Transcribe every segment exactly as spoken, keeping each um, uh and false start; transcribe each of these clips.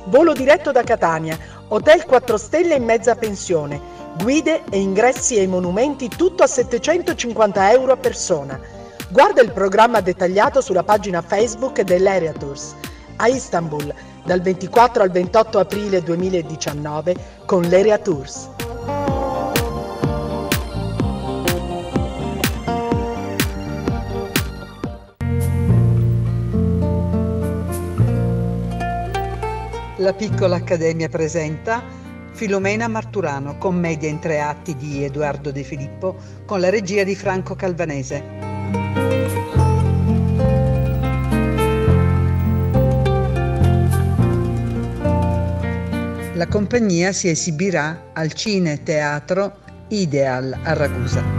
volo diretto da Catania, hotel quattro stelle in mezza pensione, guide e ingressi ai monumenti tutto a settecentocinquanta euro a persona. Guarda il programma dettagliato sulla pagina Facebook dell'Area Tours. A Istanbul, dal ventiquattro al ventotto aprile duemiladiciannove con l'Area Tours. La Piccola Accademia presenta Filomena Marturano, commedia in tre atti di Edoardo De Filippo, con la regia di Franco Calvanese. La compagnia si esibirà al Cine Teatro Ideal a Ragusa.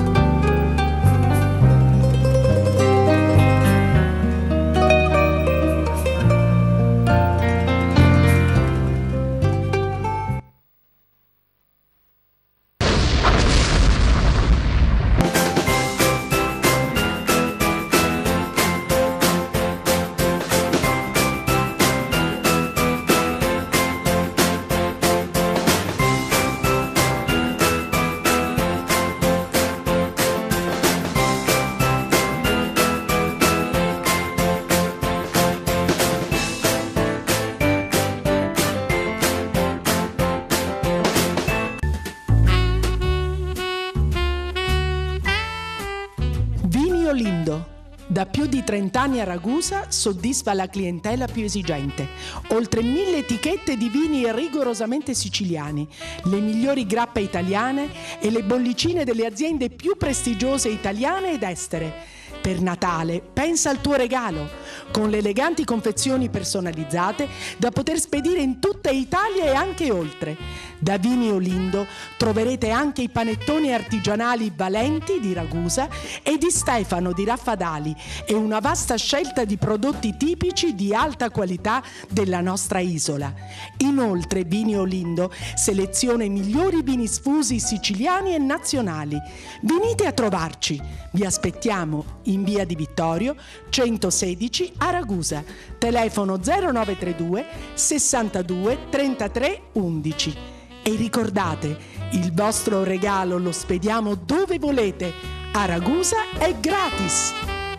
Da più di trenta anni a Ragusa soddisfa la clientela più esigente. Oltre mille etichette di vini rigorosamente siciliani, le migliori grappe italiane e le bollicine delle aziende più prestigiose italiane ed estere. Per Natale pensa al tuo regalo, con le eleganti confezioni personalizzate da poter spedire in tutta Italia e anche oltre. Da Vini Olindo troverete anche i panettoni artigianali Valenti di Ragusa e di Stefano di Raffadali e una vasta scelta di prodotti tipici di alta qualità della nostra isola. Inoltre Vini Olindo seleziona i migliori vini sfusi siciliani e nazionali. Venite a trovarci, vi aspettiamo in via di Vittorio centosedici a Ragusa, telefono zero nove tre due sessantadue trentatré undici. E ricordate, il vostro regalo lo spediamo dove volete, a Ragusa è gratis!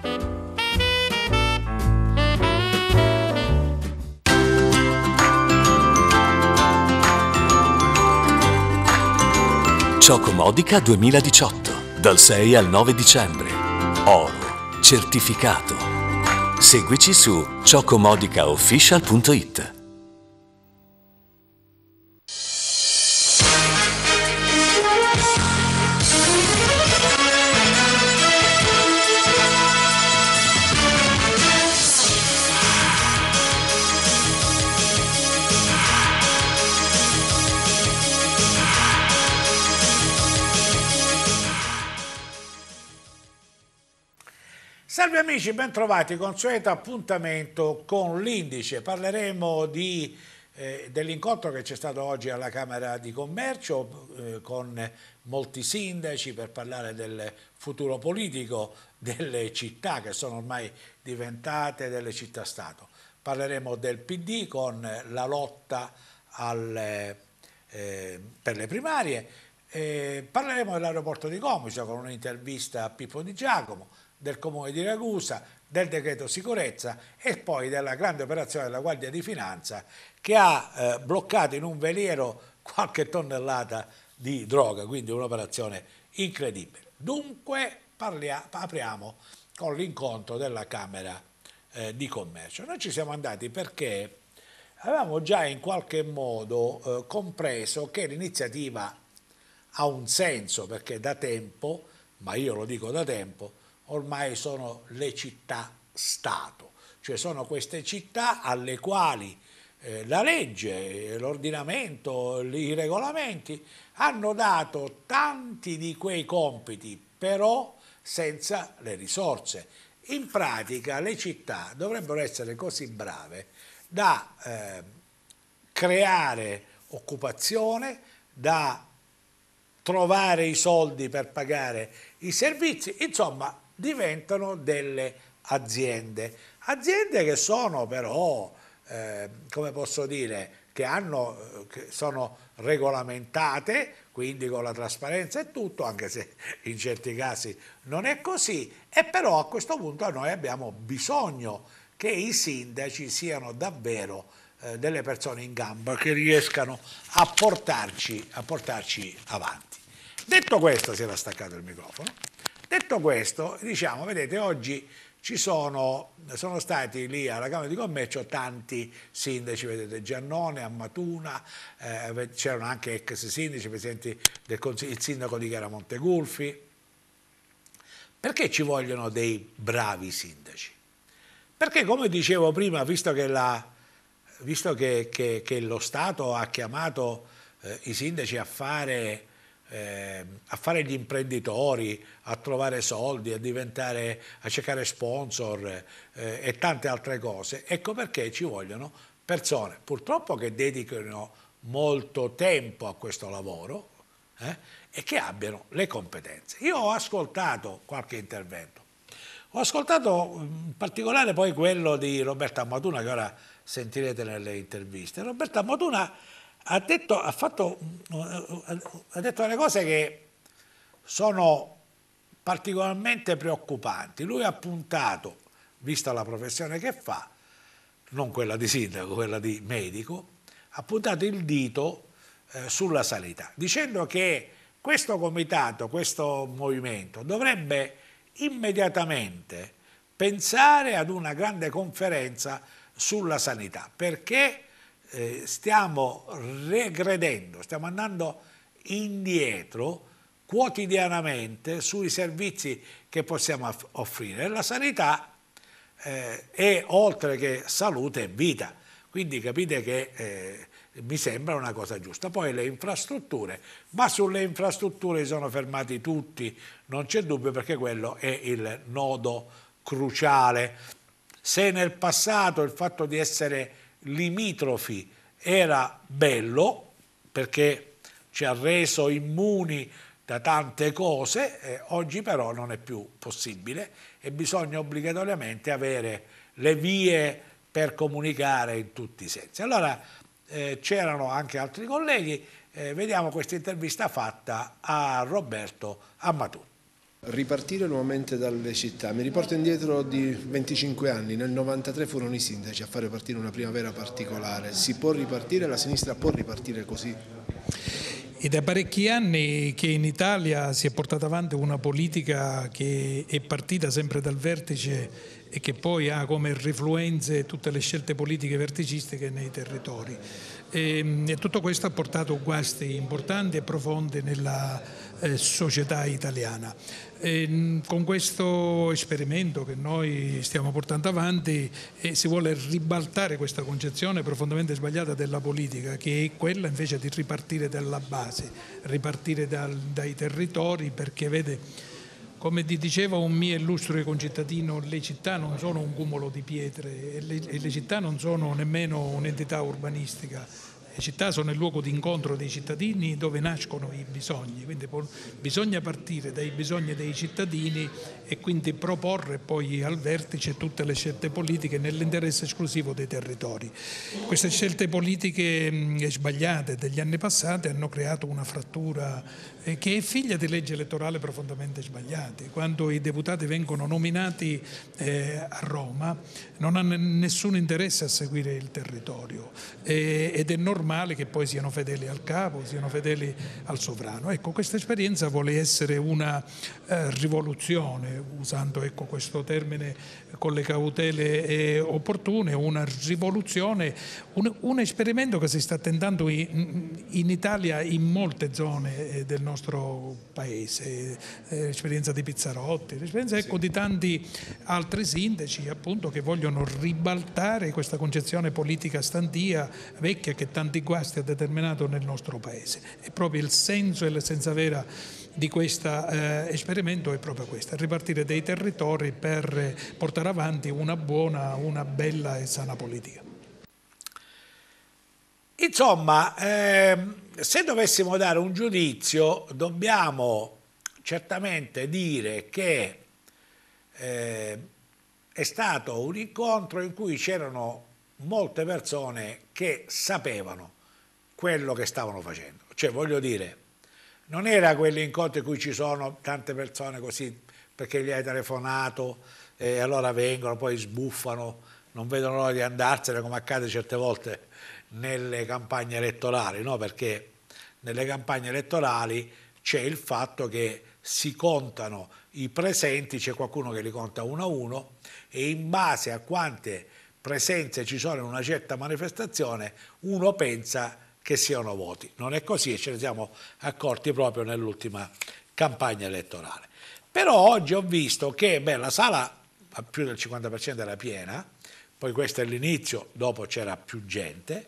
Ciocomodica duemiladiciotto, dal sei al nove dicembre. Oro, certificato. Seguici su ciocomodica official punto it. Salve amici, ben trovati, consueto appuntamento con l'Indice. Parleremo di, eh, dell'incontro che c'è stato oggi alla Camera di Commercio eh, con molti sindaci per parlare del futuro politico delle città che sono ormai diventate delle città-stato. Parleremo del P D con la lotta al, eh, per le primarie, eh, parleremo dell'aeroporto di Comiso con un'intervista a Pippo Di Giacomo, del Comune di Ragusa, del decreto sicurezza e poi della grande operazione della Guardia di Finanza che ha eh, bloccato in un veliero qualche tonnellata di droga, quindi un'operazione incredibile. Dunque parliamo, apriamo con l'incontro della Camera eh, di Commercio. Noi ci siamo andati perché avevamo già in qualche modo eh, compreso che l'iniziativa ha un senso, perché da tempo, ma io lo dico da tempo, ormai sono le città-stato, cioè sono queste città alle quali eh, la legge, l'ordinamento, i regolamenti hanno dato tanti di quei compiti, però senza le risorse. In pratica le città dovrebbero essere così brave da eh, creare occupazione, da trovare i soldi per pagare i servizi, insomma diventano delle aziende, aziende che sono però eh, come posso dire, che, hanno, che sono regolamentate, quindi con la trasparenza e tutto, anche se in certi casi non è così, e però a questo punto noi abbiamo bisogno che i sindaci siano davvero eh, delle persone in gamba che riescano a portarci, a portarci avanti. Detto questo, si era staccato il microfono, detto questo, diciamo, vedete, oggi ci sono, sono stati lì alla Camera di Commercio tanti sindaci, vedete Giannone, a Matuna, eh, c'erano anche ex sindaci, presidenti del Consiglio, il sindaco di Chiaramonte Gulfi. Perché ci vogliono dei bravi sindaci? Perché, come dicevo prima, visto che, la, visto che, che, che lo Stato ha chiamato eh, i sindaci a fare... Eh, a fare gli imprenditori, a trovare soldi, a diventare, a cercare sponsor eh, e tante altre cose, ecco perché ci vogliono persone purtroppo che dedichino molto tempo a questo lavoro eh, e che abbiano le competenze. Io ho ascoltato qualche intervento, ho ascoltato in particolare poi quello di Roberta Matuna, che ora sentirete nelle interviste. Roberta Matuna Ha detto, ha, fatto, ha detto delle cose che sono particolarmente preoccupanti. Lui ha puntato, vista la professione che fa, non quella di sindaco, quella di medico, ha puntato il dito eh, sulla sanità, dicendo che questo comitato, questo movimento dovrebbe immediatamente pensare ad una grande conferenza sulla sanità, perché Eh, stiamo regredendo, stiamo andando indietro quotidianamente sui servizi che possiamo offrire. La sanità eh, è oltre che salute e vita, quindi capite che eh, mi sembra una cosa giusta. Poi le infrastrutture, ma sulle infrastrutture sono fermati tutti, non c'è dubbio, perché quello è il nodo cruciale. Se nel passato il fatto di essere limitrofi era bello perché ci ha reso immuni da tante cose, eh, oggi però non è più possibile e bisogna obbligatoriamente avere le vie per comunicare in tutti i sensi. Allora eh, c'erano anche altri colleghi, eh, vediamo questa intervista fatta a Roberto Ammatù. Ripartire nuovamente dalle città, mi riporto indietro di venticinque anni, nel novantatré furono i sindaci a fare partire una primavera particolare. Si può ripartire, la sinistra può ripartire così? È da parecchi anni che in Italia si è portata avanti una politica che è partita sempre dal vertice e che poi ha come rifluenze tutte le scelte politiche verticistiche nei territori. E, e tutto questo ha portato guasti importanti e profondi nella eh, società italiana. E, con questo esperimento che noi stiamo portando avanti eh, si vuole ribaltare questa concezione profondamente sbagliata della politica, che è quella invece di ripartire dalla base, ripartire dal, dai territori, perché vede, come ti diceva un mio illustre concittadino, le città non sono un cumulo di pietre e le, e le città non sono nemmeno un'entità urbanistica. Le città sono il luogo di incontro dei cittadini dove nascono i bisogni, quindi bisogna partire dai bisogni dei cittadini e quindi proporre poi al vertice tutte le scelte politiche nell'interesse esclusivo dei territori. Queste scelte politiche sbagliate degli anni passati hanno creato una frattura che è figlia di leggi elettorali profondamente sbagliate. Quando i deputati vengono nominati eh, a Roma non hanno nessun interesse a seguire il territorio eh, ed è normale che poi siano fedeli al capo, siano fedeli al sovrano. Ecco, questa esperienza vuole essere una eh, rivoluzione, usando ecco, questo termine con le cautele eh, opportune, una rivoluzione, un, un esperimento che si sta tentando in, in Italia in molte zone eh, del nostro paese, eh, l'esperienza di Pizzarotti, l'esperienza ecco, di tanti altri sindaci appunto che vogliono ribaltare questa concezione politica stantia, vecchia, che tanti guasti ha determinato nel nostro paese. E proprio il senso e l'essenza vera di questo eh, esperimento è proprio questa: ripartire dai territori per portare avanti una buona, una bella e sana politica. Insomma, ehm, se dovessimo dare un giudizio, dobbiamo certamente dire che eh, è stato un incontro in cui c'erano molte persone che sapevano quello che stavano facendo. Cioè, voglio dire, non era quegli incontri in cui ci sono tante persone così perché gli hai telefonato e allora vengono, poi sbuffano, non vedono l'ora di andarsene, come accade certe volte nelle campagne elettorali, no? Perché nelle campagne elettorali c'è il fatto che si contano i presenti, c'è qualcuno che li conta uno a uno e in base a quante presenze ci sono in una certa manifestazione uno pensa che siano voti. Non è così e ce ne siamo accorti proprio nell'ultima campagna elettorale. Però oggi ho visto che beh, la sala a più del cinquanta per cento era piena, poi questo è l'inizio, dopo c'era più gente,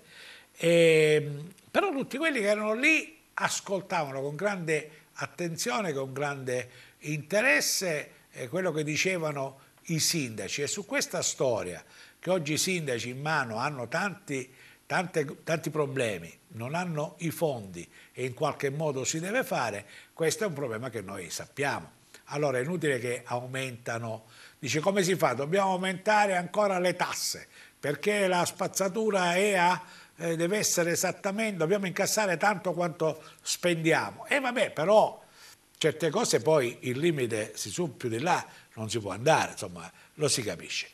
e, però tutti quelli che erano lì ascoltavano con grande attenzione, con grande interesse eh, quello che dicevano i sindaci, e su questa storia che oggi i sindaci in mano hanno tanti, tante, tanti problemi, non hanno i fondi e in qualche modo si deve fare, questo è un problema che noi sappiamo. Allora è inutile che aumentano, dice come si fa? Dobbiamo aumentare ancora le tasse perché la spazzatura è a, eh, deve essere esattamente, dobbiamo incassare tanto quanto spendiamo. E vabbè, però certe cose poi il limite si su più di là non si può andare, insomma lo si capisce.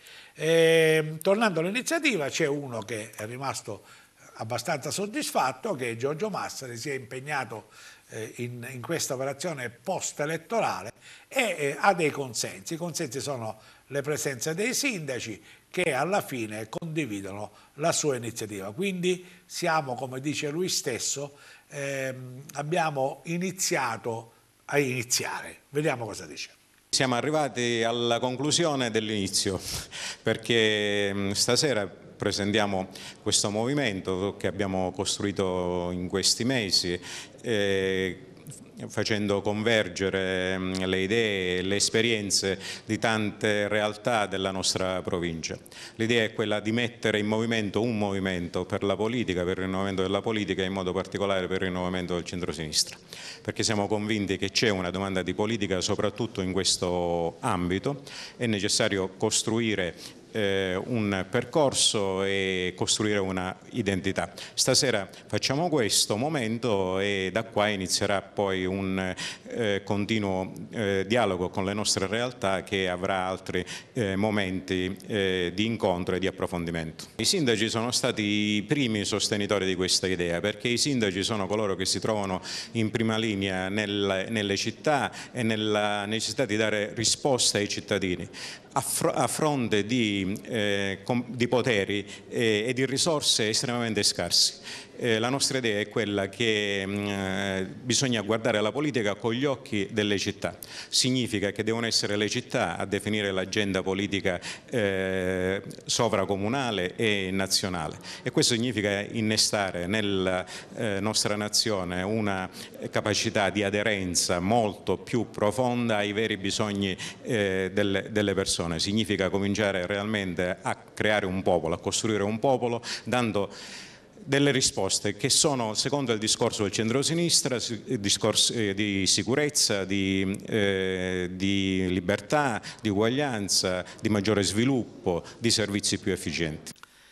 E, tornando all'iniziativa, c'è uno che è rimasto abbastanza soddisfatto, che Giorgio Massari si è impegnato eh, in, in questa operazione post-elettorale e eh, ha dei consensi. I consensi sono le presenze dei sindaci che alla fine condividono la sua iniziativa. Quindi siamo, come dice lui stesso, ehm, abbiamo iniziato a iniziare. Vediamo cosa dice. Siamo arrivati alla conclusione dell'inizio, perché stasera presentiamo questo movimento che abbiamo costruito in questi mesi, eh, facendo convergere le idee e le esperienze di tante realtà della nostra provincia. L'idea è quella di mettere in movimento un movimento per la politica, per il rinnovamento della politica e in modo particolare per il rinnovamento del centrosinistra, perché siamo convinti che c'è una domanda di politica soprattutto in questo ambito, è necessario costruire Eh, un percorso e costruire una identità. Stasera facciamo questo momento e da qua inizierà poi un eh, continuo eh, dialogo con le nostre realtà che avrà altri eh, momenti eh, di incontro e di approfondimento. I sindaci sono stati i primi sostenitori di questa idea, perché i sindaci sono coloro che si trovano in prima linea nel, nelle città e nella necessità di dare risposte ai cittadini a, fr a fronte di Eh, di poteri eh, e di risorse estremamente scarsi. Eh, la nostra idea è quella che eh, bisogna guardare la politica con gli occhi delle città. Significa che devono essere le città a definire l'agenda politica eh, sovracomunale e nazionale, e questo significa innestare nella eh, nostra nazione una capacità di aderenza molto più profonda ai veri bisogni eh, delle, delle persone. Significa cominciare realmente a creare un popolo, a costruire un popolo, dando delle risposte che sono, secondo il discorso del centrosinistra, discorsi di sicurezza, di, eh, di libertà, di uguaglianza, di maggiore sviluppo, di servizi più efficienti.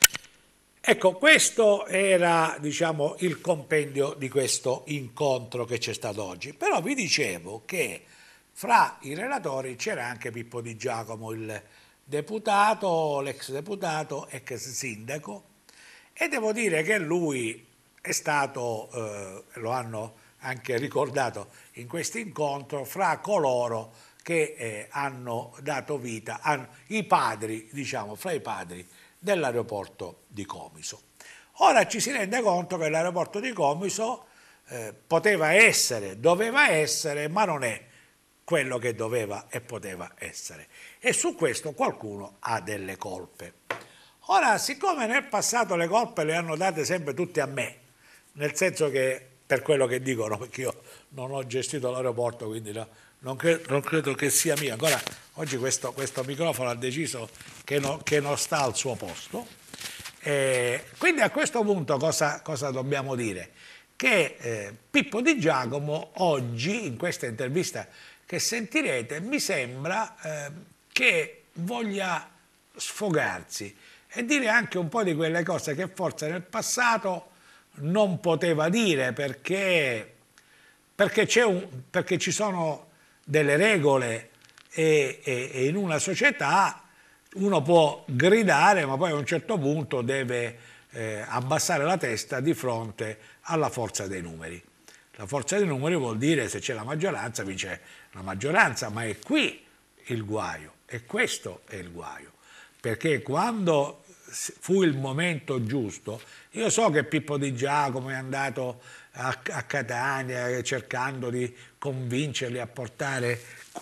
Ecco, questo era, diciamo, il compendio di questo incontro che c'è stato oggi. Però vi dicevo che fra i relatori c'era anche Pippo Di Giacomo, il deputato, l'ex deputato, ex sindaco, e devo dire che lui è stato, eh, lo hanno anche ricordato in questo incontro, fra coloro che eh, hanno dato vita, hanno, i padri, diciamo, fra i padri dell'aeroporto di Comiso. Ora ci si rende conto che l'aeroporto di Comiso eh, poteva essere, doveva essere, ma non è quello che doveva e poteva essere. E su questo qualcuno ha delle colpe. Ora, siccome nel passato le colpe le hanno date sempre tutte a me, nel senso che, per quello che dicono, perché io non ho gestito l'aeroporto, quindi no, non, cre non credo che sia mia, ancora oggi questo, questo microfono ha deciso che, no, che non sta al suo posto, eh, quindi a questo punto cosa, cosa dobbiamo dire? Che eh, Pippo Di Giacomo oggi, in questa intervista che sentirete, mi sembra eh, che voglia sfogarsi, e dire anche un po' di quelle cose che forse nel passato non poteva dire, perché, perché, c'è un, perché ci sono delle regole e, e, e in una società uno può gridare, ma poi a un certo punto deve eh, abbassare la testa di fronte alla forza dei numeri. La forza dei numeri vuol dire, se c'è la maggioranza, vince la maggioranza, ma è qui il guaio, e questo è il guaio, perché quando fu il momento giusto, io so che Pippo Di Giacomo è andato a, a Catania cercando di convincerli a portare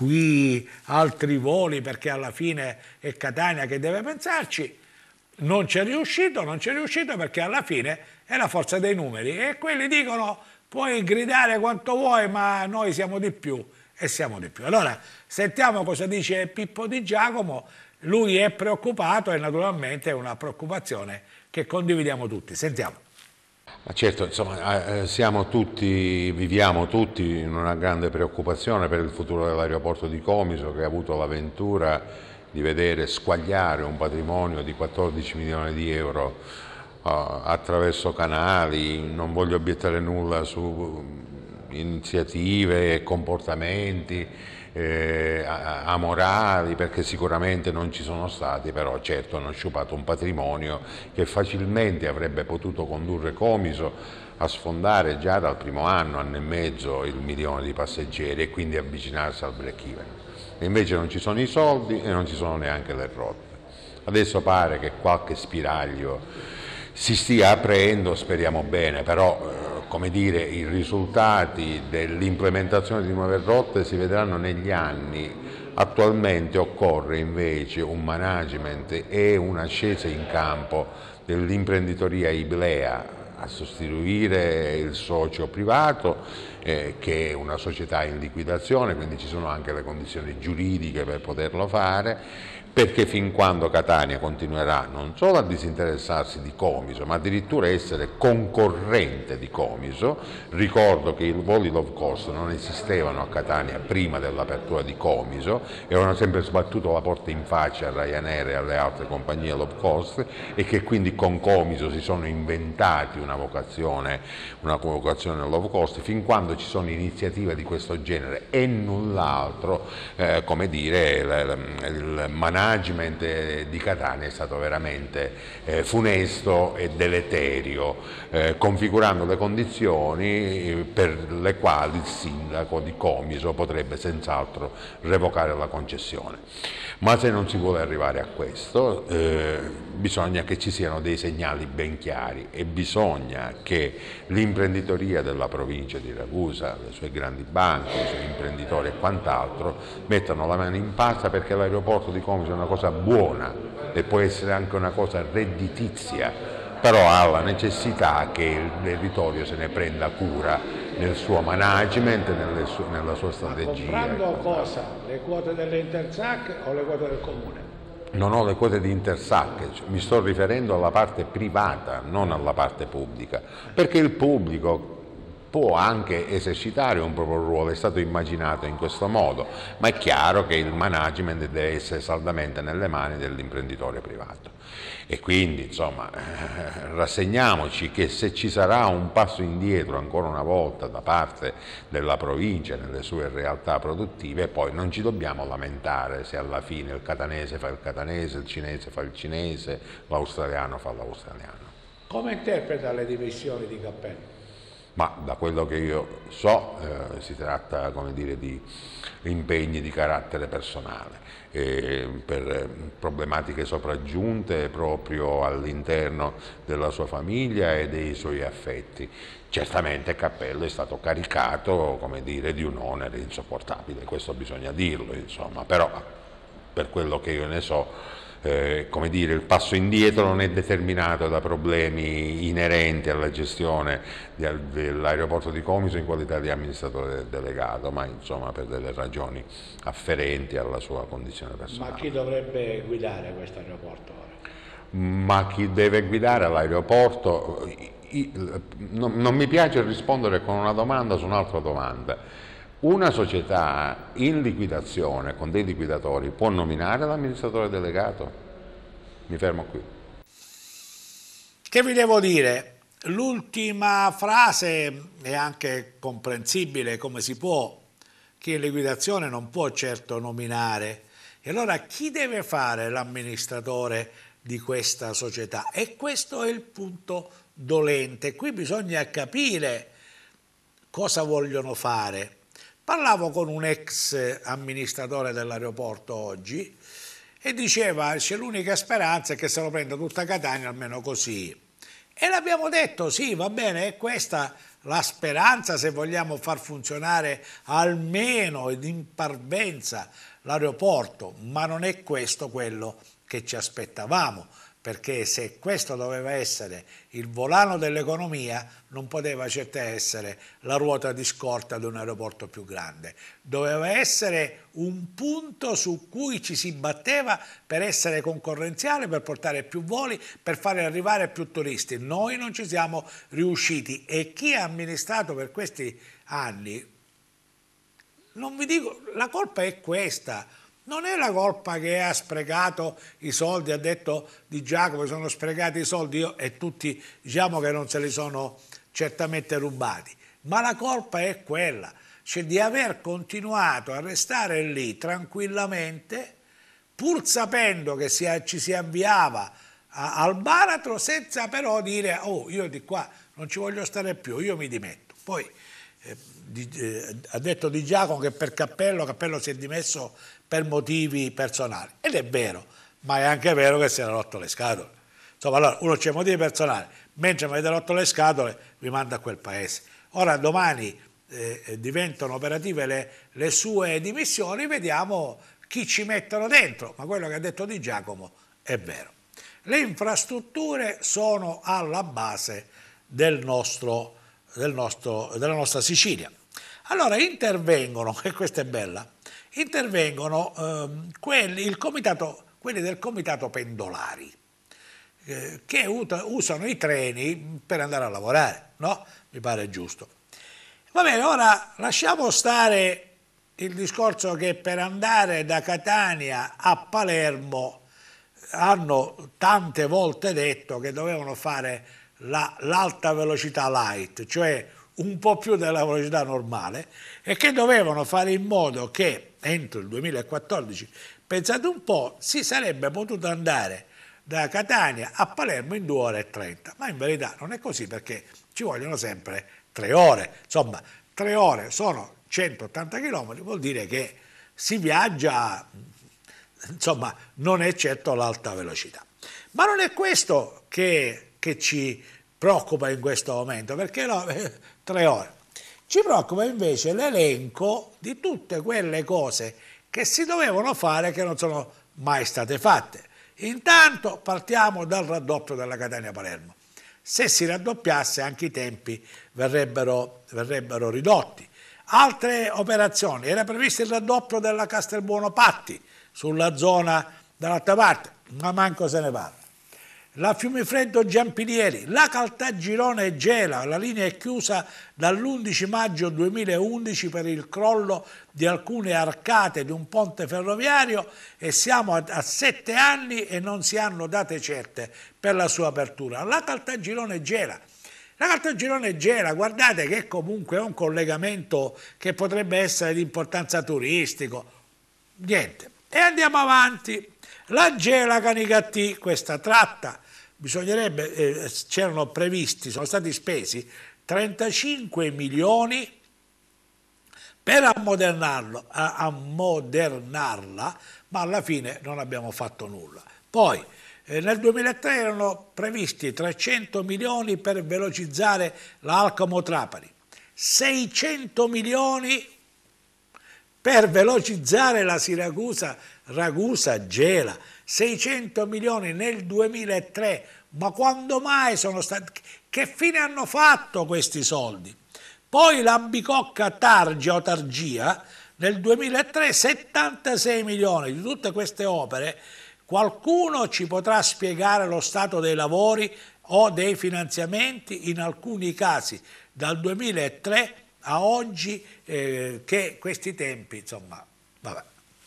qui altri voli, perché alla fine è Catania che deve pensarci. Non c'è riuscito, non c'è riuscito perché alla fine è la forza dei numeri, e quelli dicono puoi gridare quanto vuoi ma noi siamo di più, e siamo di più. Allora sentiamo cosa dice Pippo Di Giacomo. Lui è preoccupato e naturalmente è una preoccupazione che condividiamo tutti. Sentiamo. Ma certo, insomma, eh, siamo tutti, viviamo tutti in una grande preoccupazione per il futuro dell'aeroporto di Comiso, che ha avuto l'avventura di vedere squagliare un patrimonio di quattordici milioni di euro uh, attraverso canali. Non voglio obiettare nulla su iniziative e comportamenti eh, amorali, perché sicuramente non ci sono stati, però certo hanno sciupato un patrimonio che facilmente avrebbe potuto condurre Comiso a sfondare già dal primo anno, anno e mezzo, il milione di passeggeri e quindi avvicinarsi al break-even. E invece non ci sono i soldi e non ci sono neanche le rotte. Adesso pare che qualche spiraglio si stia aprendo, speriamo bene, però eh, come dire, i risultati dell'implementazione di nuove rotte si vedranno negli anni. Attualmente occorre invece un management e un'ascesa in campo dell'imprenditoria iblea a sostituire il socio privato, eh, che è una società in liquidazione, quindi ci sono anche le condizioni giuridiche per poterlo fare, perché fin quando Catania continuerà non solo a disinteressarsi di Comiso, ma addirittura essere concorrente di Comiso. Ricordo che i voli low cost non esistevano a Catania prima dell'apertura di Comiso e avevano sempre sbattuto la porta in faccia a Ryanair e alle altre compagnie low cost, e che quindi con Comiso si sono inventati una vocazione, una vocazione low cost. Fin quando ci sono iniziative di questo genere e null'altro, eh, come dire, il, il management di Catania è stato veramente eh, funesto e deleterio, eh, configurando le condizioni per le quali il sindaco di Comiso potrebbe senz'altro revocare la concessione. Ma se non si vuole arrivare a questo, eh, bisogna che ci siano dei segnali ben chiari, e bisogna che l'imprenditoria della provincia di Ragusa, le sue grandi banche, i suoi imprenditori e quant'altro mettano la mano in pasta, perché l'aeroporto di Comiso è una cosa buona e può essere anche una cosa redditizia, però ha la necessità che il territorio se ne prenda cura nel suo management, nelle su nella sua strategia. Ma comprando cosa? Le quote dell'Intersac o le quote del Comune? Non ho le quote di Intersac, mi sto riferendo alla parte privata, non alla parte pubblica, perché il pubblico può anche esercitare un proprio ruolo, è stato immaginato in questo modo, ma è chiaro che il management deve essere saldamente nelle mani dell'imprenditore privato. E quindi, insomma, eh, rassegniamoci che se ci sarà un passo indietro ancora una volta da parte della provincia nelle sue realtà produttive, poi non ci dobbiamo lamentare se alla fine il catanese fa il catanese, il cinese fa il cinese, l'australiano fa l'australiano. Come interpreta le dimissioni di Cappello? Ma da quello che io so eh, si tratta, come dire, di impegni di carattere personale, eh, per problematiche sopraggiunte proprio all'interno della sua famiglia e dei suoi affetti. Certamente Cappello è stato caricato, come dire, di un onere insopportabile, questo bisogna dirlo, insomma, però per quello che io ne so, Eh, come dire, il passo indietro non è determinato da problemi inerenti alla gestione dell'aeroporto di Comiso in qualità di amministratore delegato, ma insomma per delle ragioni afferenti alla sua condizione personale. Ma chi dovrebbe guidare questo aeroporto ora? Ma chi deve guidare l'aeroporto? Non mi piace rispondere con una domanda su un'altra domanda. Una società in liquidazione con dei liquidatori può nominare l'amministratore delegato? Mi fermo qui. Che vi devo dire? L'ultima frase è anche comprensibile, come si può, chi in liquidazione non può certo nominare. E allora chi deve fare l'amministratore di questa società? E questo è il punto dolente. Qui bisogna capire cosa vogliono fare. Parlavo con un ex amministratore dell'aeroporto oggi e diceva che l'unica speranza è che se lo prenda tutta Catania, almeno così. E l'abbiamo detto, sì, va bene, è questa la speranza se vogliamo far funzionare almeno ed in parvenza l'aeroporto, ma non è questo quello che ci aspettavamo, perché se questo doveva essere il volano dell'economia non poteva certo essere la ruota di scorta di un aeroporto più grande, doveva essere un punto su cui ci si batteva per essere concorrenziale, per portare più voli, per fare arrivare più turisti. Noi non ci siamo riusciti e chi ha amministrato per questi anni, non vi dico, la colpa è questa. Non è la colpa che ha sprecato i soldi, ha detto Di Giacomo, sono sprecati i soldi, io e tutti diciamo che non se li sono certamente rubati, ma la colpa è quella, cioè di aver continuato a restare lì tranquillamente, pur sapendo che si, ci si avviava a, al baratro, senza però dire oh io di qua non ci voglio stare più, io mi dimetto. Poi eh, di, eh, ha detto Di Giacomo che per Cappello, Cappello si è dimesso per motivi personali, ed è vero, ma è anche vero che si era rotto le scatole. Insomma, allora uno c'è motivi personali, mentre mi avete rotto le scatole vi manda a quel paese. Ora domani eh, diventano operative le, le sue dimissioni, vediamo chi ci mettono dentro, ma quello che ha detto Di Giacomo è vero. Le infrastrutture sono alla base del nostro, del nostro, della nostra Sicilia. Allora intervengono, e questa è bella, intervengono ehm, quelli, il comitato, quelli del comitato pendolari eh, che usano i treni per andare a lavorare, no? Mi pare giusto. Va bene, ora lasciamo stare il discorso che per andare da Catania a Palermo hanno tante volte detto che dovevano fare l'alta la, velocità light, cioè un po' più della velocità normale, e che dovevano fare in modo che entro il duemilaquattordici, pensate un po', si sarebbe potuto andare da Catania a Palermo in due ore e trenta, ma in verità non è così, perché ci vogliono sempre tre ore, insomma tre ore sono centottanta chilometri, vuol dire che si viaggia, insomma non è certo l'alta velocità. Ma non è questo che, che ci preoccupa in questo momento, perché no, tre ore. Ci preoccupa invece l'elenco di tutte quelle cose che si dovevano fare che non sono mai state fatte. Intanto partiamo dal raddoppio della Catania-Palermo. Se si raddoppiasse anche i tempi verrebbero, verrebbero ridotti. Altre operazioni, era previsto il raddoppio della Castelbuono-Patti sulla zona dall'altra parte, ma manco se ne parla. La Fiumifreddo-Giampilieri, la Caltagirone-Gela, la linea è chiusa dall'undici maggio duemilaundici per il crollo di alcune arcate di un ponte ferroviario e siamo a, a sette anni e non si hanno date certe per la sua apertura. La Caltagirone-Gela, la Caltagirone-Gela, guardate che comunque è un collegamento che potrebbe essere di importanza turistico, niente. E andiamo avanti, la Gela-Canicattì, questa tratta, bisognerebbe, eh, c'erano previsti, sono stati spesi trentacinque milioni per ammodernarlo, a, ammodernarla, ma alla fine non abbiamo fatto nulla. Poi eh, nel duemilatré erano previsti trecento milioni per velocizzare la Alcamo-Trapani, seicento milioni per velocizzare la Siracusa-Ragusa-Gela, seicento milioni nel duemilatré, ma quando mai sono stati, che fine hanno fatto questi soldi? Poi la Bicocca-Targia o Targia nel duemilatré, settantasei milioni. Di tutte queste opere qualcuno ci potrà spiegare lo stato dei lavori o dei finanziamenti, in alcuni casi dal duemilatré a oggi, eh, che questi tempi, insomma, vabbè.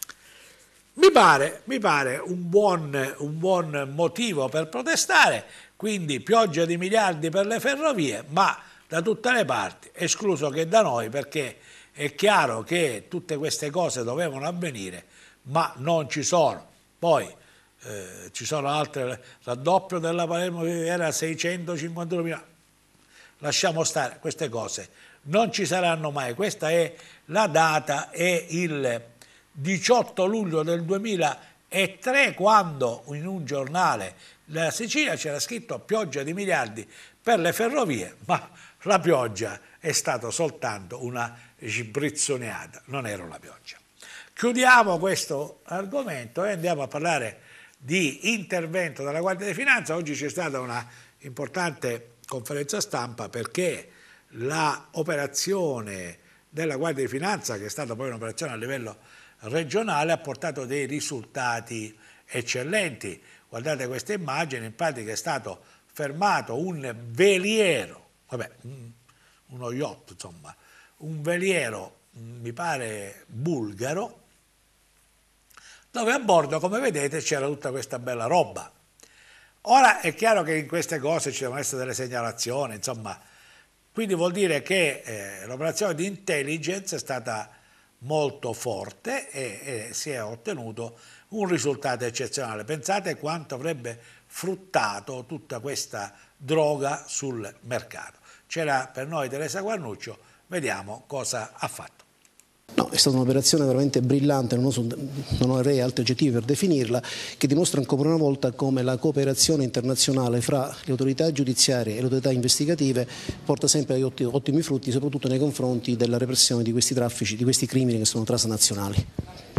Mi pare, mi pare un, buon, un buon motivo per protestare quindi pioggia di miliardi per le ferrovie, ma da tutte le parti, escluso che da noi, perché è chiaro che tutte queste cose dovevano avvenire, ma non ci sono. Poi eh, ci sono altre, il raddoppio della Palermo era seicentocinquantuno milioni, lasciamo stare queste cose, non ci saranno mai. Questa è la data, è il diciotto luglio del duemilatré, quando in un giornale della Sicilia c'era scritto pioggia di miliardi per le ferrovie, ma la pioggia è stata soltanto una sbrizzoniata, non era una pioggia. Chiudiamo questo argomento e andiamo a parlare di intervento della Guardia di Finanza. Oggi c'è stata una importante conferenza stampa perché l'operazione della Guardia di Finanza, che è stata poi un'operazione a livello regionale, ha portato dei risultati eccellenti. Guardate queste immagini, in pratica è stato fermato un veliero, vabbè, uno yacht, insomma, un veliero, mi pare bulgaro, dove a bordo, come vedete, c'era tutta questa bella roba. Ora è chiaro che in queste cose ci devono essere delle segnalazioni, insomma, quindi vuol dire che eh, l'operazione di intelligence è stata molto forte e, e si è ottenuto un risultato eccezionale. Pensate quanto avrebbe fruttato tutta questa droga sul mercato. C'era per noi Teresa Guarnuccio, vediamo cosa ha fatto. No, è stata un'operazione veramente brillante, non, so, non avrei altri aggettivi per definirla, che dimostra ancora una volta come la cooperazione internazionale fra le autorità giudiziarie e le autorità investigative porta sempre ottimi frutti, soprattutto nei confronti della repressione di questi traffici, di questi crimini che sono transnazionali.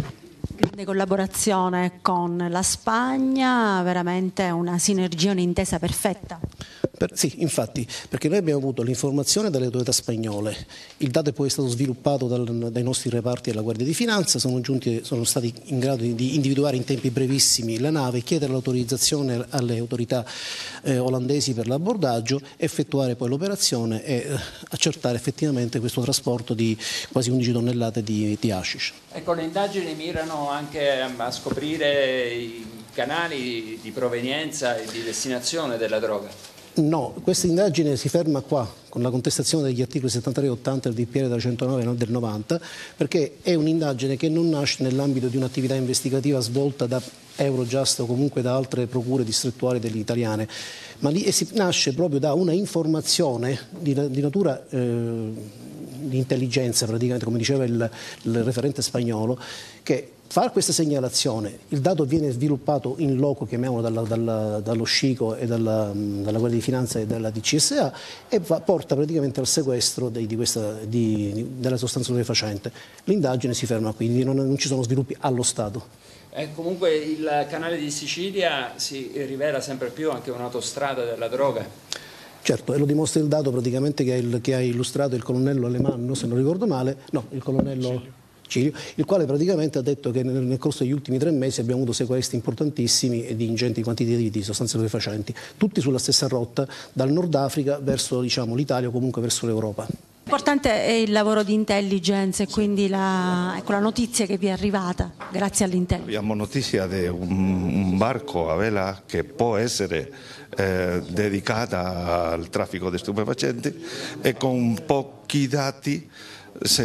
Grande collaborazione con la Spagna, veramente una sinergia, un'intesa perfetta. Per, sì, infatti, perché noi abbiamo avuto l'informazione dalle autorità spagnole, il dato è poi stato sviluppato dal, dai nostri reparti della Guardia di Finanza, sono, giunti, sono stati in grado di individuare in tempi brevissimi la nave, chiedere l'autorizzazione alle autorità eh, olandesi per l'abbordaggio, effettuare poi l'operazione e eh, accertare effettivamente questo trasporto di quasi undici tonnellate di, di hashish. Ecco, le indagini mirano anche a scoprire i canali di provenienza e di destinazione della droga. No, questa indagine si ferma qua, con la contestazione degli articoli settantatré e ottanta del D P R da centonove del novanta, perché è un'indagine che non nasce nell'ambito di un'attività investigativa svolta da Eurojust o comunque da altre procure distrettuali delle italiane, ma lì si nasce proprio da una informazione di, di natura eh, di intelligenza, praticamente, come diceva il, il referente spagnolo, che fare questa segnalazione, il dato viene sviluppato in loco, chiamiamolo dalla, dalla, dallo SCICO e dalla, dalla Guardia di Finanza e dalla D C S A, e va, porta praticamente al sequestro di, di questa, di, di, della sostanza stupefacente. L'indagine si ferma qui, quindi non, non ci sono sviluppi allo Stato. Eh, comunque il canale di Sicilia si rivela sempre più anche un'autostrada della droga. Certo, e lo dimostra il dato praticamente che, il, che ha illustrato il colonnello Alemanno, se non ricordo male, no, il colonnello Cilio, il quale praticamente ha detto che nel, nel corso degli ultimi tre mesi abbiamo avuto sequestri importantissimi e di ingenti quantitativi di sostanze stupefacenti, tutti sulla stessa rotta, dal Nord Africa verso, diciamo, l'Italia o comunque verso l'Europa. Importante è il lavoro di intelligence e quindi la, ecco, la notizia che vi è arrivata grazie all'intelligence. Abbiamo notizia di un, un barco a vela che può essere eh, dedicata al traffico di stupefacenti e con pochi dati si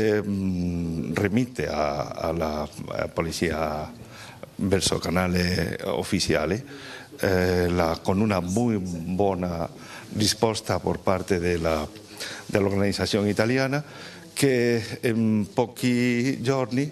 mh, remette a, alla a polizia verso canale ufficiale eh, la, con una muy buona risposta por parte della dell'organizzazione italiana che in pochi giorni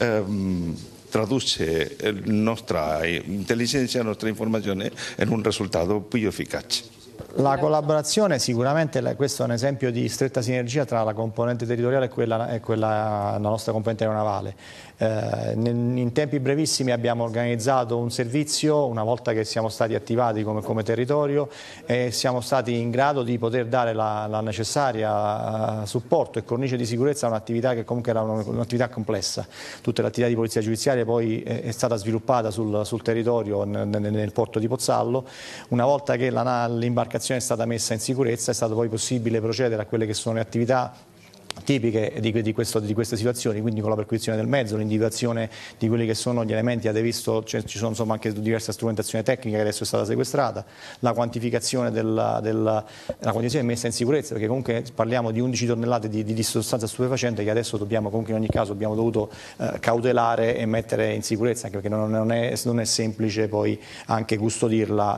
ehm, traduce la nostra intelligenza, la nostra informazione in un risultato più efficace. La collaborazione sicuramente, questo è un esempio di stretta sinergia tra la componente territoriale e quella, e quella la nostra componente aeronavale. Eh, in tempi brevissimi abbiamo organizzato un servizio, una volta che siamo stati attivati come, come territorio, e siamo stati in grado di poter dare la, la necessaria supporto e cornice di sicurezza a un'attività che comunque era un'attività complessa. Tutta l'attività di polizia giudiziaria poi è stata sviluppata sul, sul territorio nel, nel porto di Pozzallo. Una volta che l'imbarcazione è stata messa in sicurezza è stato poi possibile procedere a quelle che sono le attività tipiche di, di, questo, di queste situazioni, quindi con la perquisizione del mezzo, l'individuazione di quelli che sono gli elementi, avete visto, cioè, ci sono insomma anche diverse strumentazioni tecniche che adesso è stata sequestrata, la quantificazione della, della la condizione messa in sicurezza, perché comunque parliamo di undici tonnellate di, di, di sostanza stupefacente che adesso dobbiamo, comunque in ogni caso abbiamo dovuto eh, cautelare e mettere in sicurezza, anche perché non, non, è, non è semplice poi anche custodirla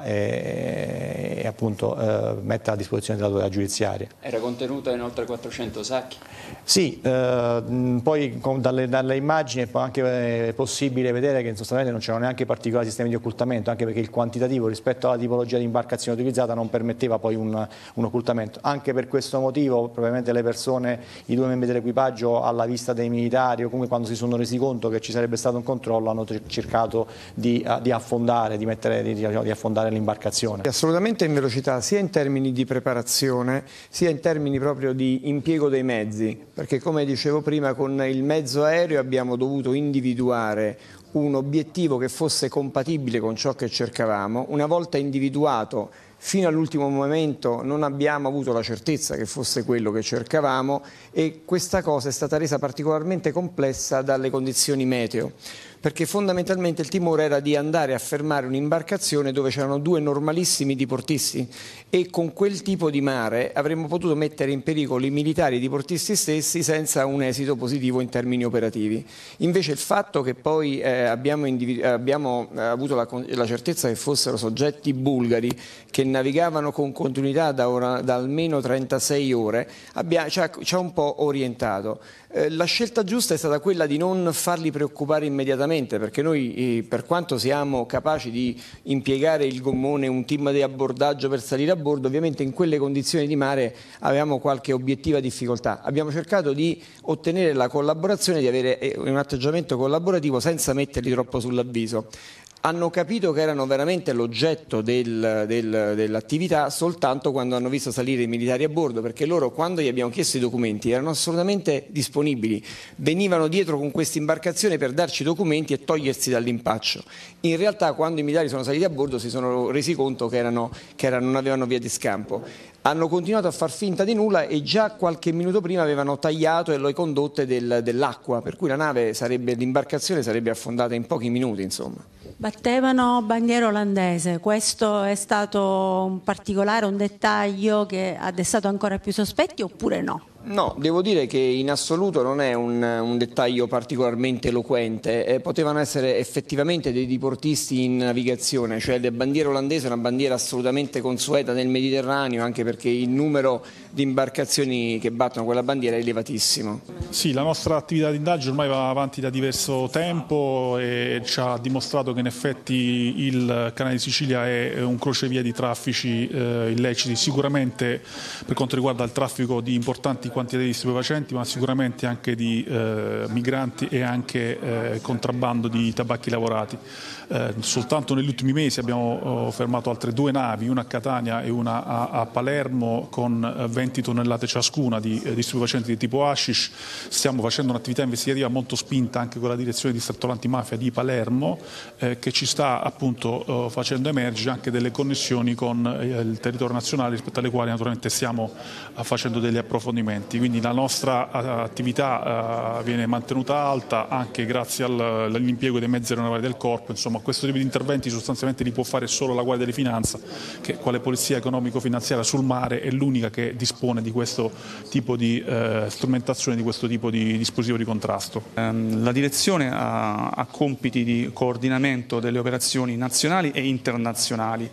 e, e appunto eh, metterla a disposizione dell'autorità giudiziaria. Era contenuta in oltre quattrocento sacchi? Sì, eh, poi con, dalle, dalle immagini è anche possibile vedere che sostanzialmente non c'erano neanche particolari sistemi di occultamento, anche perché il quantitativo rispetto alla tipologia di imbarcazione utilizzata non permetteva poi un, un occultamento. Anche per questo motivo probabilmente le persone, i due membri dell'equipaggio alla vista dei militari o comunque quando si sono resi conto che ci sarebbe stato un controllo hanno cercato di, di affondare, di, mettere, di, di affondare l'imbarcazione. Assolutamente in velocità, sia in termini di preparazione sia in termini proprio di impiego dei mezzi, perché come dicevo prima con il mezzo aereo abbiamo dovuto individuare un obiettivo che fosse compatibile con ciò che cercavamo. Una volta individuato, fino all'ultimo momento non abbiamo avuto la certezza che fosse quello che cercavamo e questa cosa è stata resa particolarmente complessa dalle condizioni meteo, perché fondamentalmente il timore era di andare a fermare un'imbarcazione dove c'erano due normalissimi diportisti e con quel tipo di mare avremmo potuto mettere in pericolo i militari e i diportisti stessi senza un esito positivo in termini operativi. Invece il fatto che poi eh, abbiamo, abbiamo eh, avuto la, la certezza che fossero soggetti bulgari che navigavano con continuità da, ora, da almeno trentasei ore abbia, ci, ha, ci ha un po' orientato. Eh, la scelta giusta è stata quella di non farli preoccupare immediatamente, perché noi eh, per quanto siamo capaci di impiegare il gommone, un team di abbordaggio per salire a bordo, ovviamente in quelle condizioni di mare avevamo qualche obiettiva difficoltà. Abbiamo cercato di ottenere la collaborazione, di avere eh, un atteggiamento collaborativo senza metterli troppo sull'avviso. Hanno capito che erano veramente l'oggetto del, del, dell'attività soltanto quando hanno visto salire i militari a bordo, perché loro quando gli abbiamo chiesto i documenti erano assolutamente disponibili, venivano dietro con questa imbarcazione per darci i documenti e togliersi dall'impaccio. In realtà quando i militari sono saliti a bordo si sono resi conto che, erano, che erano, non avevano via di scampo. Hanno continuato a far finta di nulla e già qualche minuto prima avevano tagliato le condotte del, dell'acqua, per cui la nave sarebbe, l'imbarcazione sarebbe affondata in pochi minuti, insomma. Battevano bandiera olandese, questo è stato un particolare, un dettaglio che ha destato ancora più sospetti oppure no? No, devo dire che in assoluto non è un, un dettaglio particolarmente eloquente, eh, potevano essere effettivamente dei diportisti in navigazione, cioè le bandiere olandesi è una bandiera assolutamente consueta nel Mediterraneo, anche perché il numero di imbarcazioni che battono quella bandiera è elevatissimo. Sì, la nostra attività di indagine ormai va avanti da diverso tempo e ci ha dimostrato che in effetti il Canale di Sicilia è un crocevia di traffici eh, illeciti, sicuramente per quanto riguarda il traffico di importanti quantità di stupefacenti, ma sicuramente anche di eh, migranti e anche eh, contrabbando di tabacchi lavorati. Eh, soltanto negli ultimi mesi abbiamo oh, fermato altre due navi, una a Catania e una a, a Palermo, con venti tonnellate ciascuna di, eh, di stupefacenti di tipo hashish. Stiamo facendo un'attività investigativa molto spinta anche con la direzione di distretto antimafia di Palermo, eh, che ci sta appunto eh, facendo emergere anche delle connessioni con eh, il territorio nazionale, rispetto alle quali naturalmente stiamo eh, facendo degli approfondimenti. Quindi la nostra attività uh, viene mantenuta alta anche grazie al, all'impiego dei mezzi aeronavali del Corpo. Insomma, questo tipo di interventi sostanzialmente li può fare solo la Guardia di Finanza, che quale polizia economico-finanziaria sul mare è l'unica che dispone di questo tipo di uh, strumentazione, di questo tipo di dispositivo di contrasto. La direzione ha, ha compiti di coordinamento delle operazioni nazionali e internazionali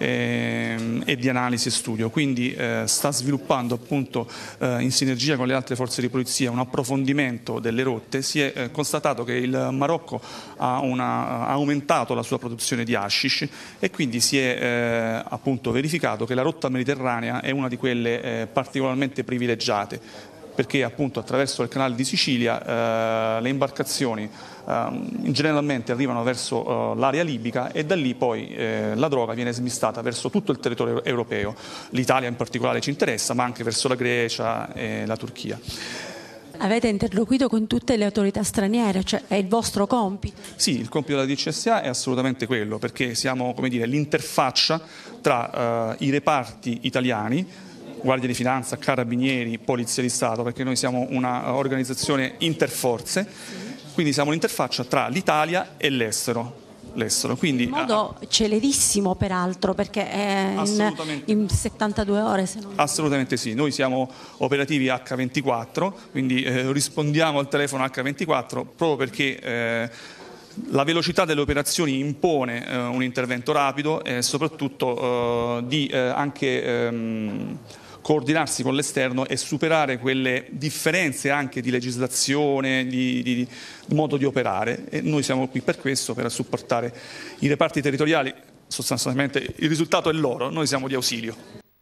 eh, e di analisi e studio, quindi eh, sta sviluppando appunto eh, in sinergia con le altre forze di polizia un approfondimento delle rotte. Si è eh, constatato che il Marocco ha, una, ha aumentato la sua produzione di hashish e quindi si è eh, appunto verificato che la rotta mediterranea è una di quelle eh, particolarmente privilegiate, perché appunto attraverso il canale di Sicilia eh, le imbarcazioni eh, generalmente arrivano verso eh, l'area libica e da lì poi eh, la droga viene smistata verso tutto il territorio europeo. L'Italia in particolare ci interessa, ma anche verso la Grecia e la Turchia. Avete interloquito con tutte le autorità straniere, cioè è il vostro compito? Sì, il compito della D C S A è assolutamente quello, perché siamo, come dire, l'interfaccia tra uh, i reparti italiani Guardia di Finanza, Carabinieri, Polizia di Stato, perché noi siamo una organizzazione interforze, quindi siamo l'interfaccia tra l'Italia e l'estero. L'estero. Quindi, in modo celerissimo peraltro, perché è in, in settantadue ore se non... Assolutamente sì, noi siamo operativi acca ventiquattro, quindi eh, rispondiamo al telefono acca ventiquattro proprio perché eh, la velocità delle operazioni impone eh, un intervento rapido e soprattutto eh, di eh, anche ehm, coordinarsi con l'esterno e superare quelle differenze anche di legislazione, di, di, di modo di operare, e noi siamo qui per questo, per supportare i reparti territoriali. Sostanzialmente il risultato è loro, noi siamo di ausilio.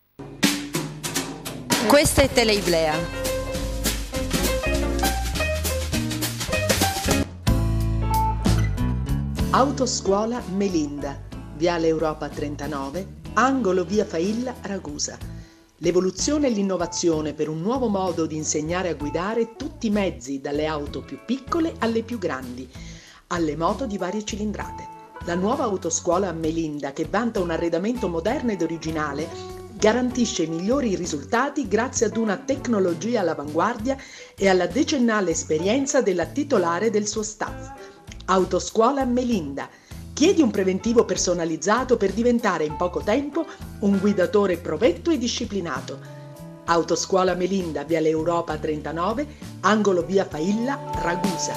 Questa è Teleiblea. Autoscuola Melinda, Viale Europa trentanove, angolo via Failla, Ragusa. L'evoluzione e l'innovazione per un nuovo modo di insegnare a guidare tutti i mezzi, dalle auto più piccole alle più grandi, alle moto di varie cilindrate. La nuova autoscuola Melinda, che vanta un arredamento moderno ed originale, garantisce i migliori risultati grazie ad una tecnologia all'avanguardia e alla decennale esperienza della titolare del suo staff. Autoscuola Melinda. Chiedi un preventivo personalizzato per diventare in poco tempo un guidatore provetto e disciplinato. Autoscuola Melinda, Viale Europa trentanove, angolo via Failla, Ragusa.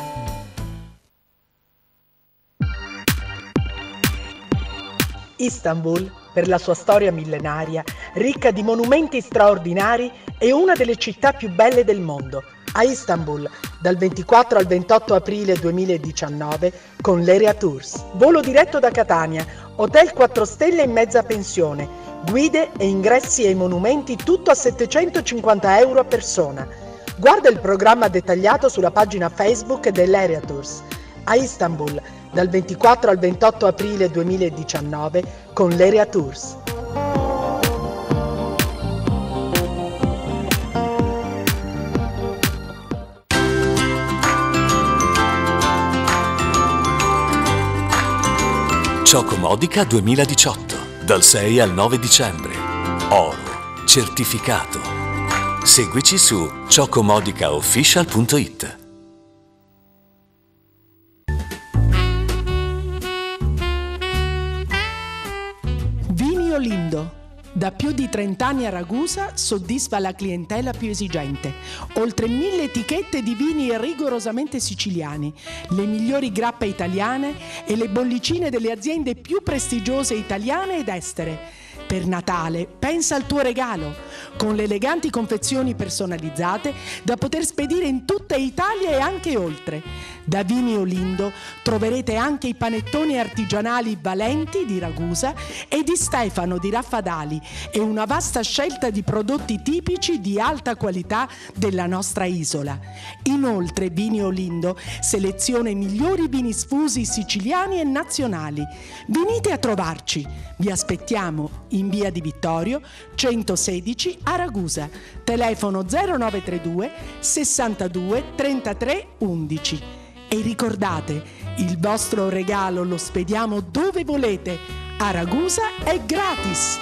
Istanbul, per la sua storia millenaria, ricca di monumenti straordinari, è una delle città più belle del mondo. A Istanbul, dal ventiquattro al ventotto aprile duemiladiciannove, con l'Erea Tours. Volo diretto da Catania, hotel quattro stelle in mezza pensione, guide e ingressi ai monumenti, tutto a settecentocinquanta euro a persona. Guarda il programma dettagliato sulla pagina Facebook dell'Erea Tours. A Istanbul, dal ventiquattro al ventotto aprile duemiladiciannove, con l'Erea Tours. Ciocomodica duemiladiciotto, dal sei al nove dicembre. Oro, certificato. Seguici su ciocomodica official punto it. Vini Olindo. Da più di trenta anni a Ragusa soddisfa la clientela più esigente. Oltre mille etichette di vini rigorosamente siciliani, le migliori grappe italiane e le bollicine delle aziende più prestigiose italiane ed estere. Per Natale pensa al tuo regalo, con le eleganti confezioni personalizzate da poter spedire in tutta Italia e anche oltre. Da Vini Olindo troverete anche i panettoni artigianali Valenti di Ragusa e di Stefano di Raffadali e una vasta scelta di prodotti tipici di alta qualità della nostra isola. Inoltre Vini Olindo seleziona i migliori vini sfusi siciliani e nazionali. Venite a trovarci, vi aspettiamo in via di Vittorio centosedici a Ragusa, telefono zero nove tre due sessantadue trentatré undici. E ricordate, il vostro regalo lo spediamo dove volete, a Ragusa è gratis!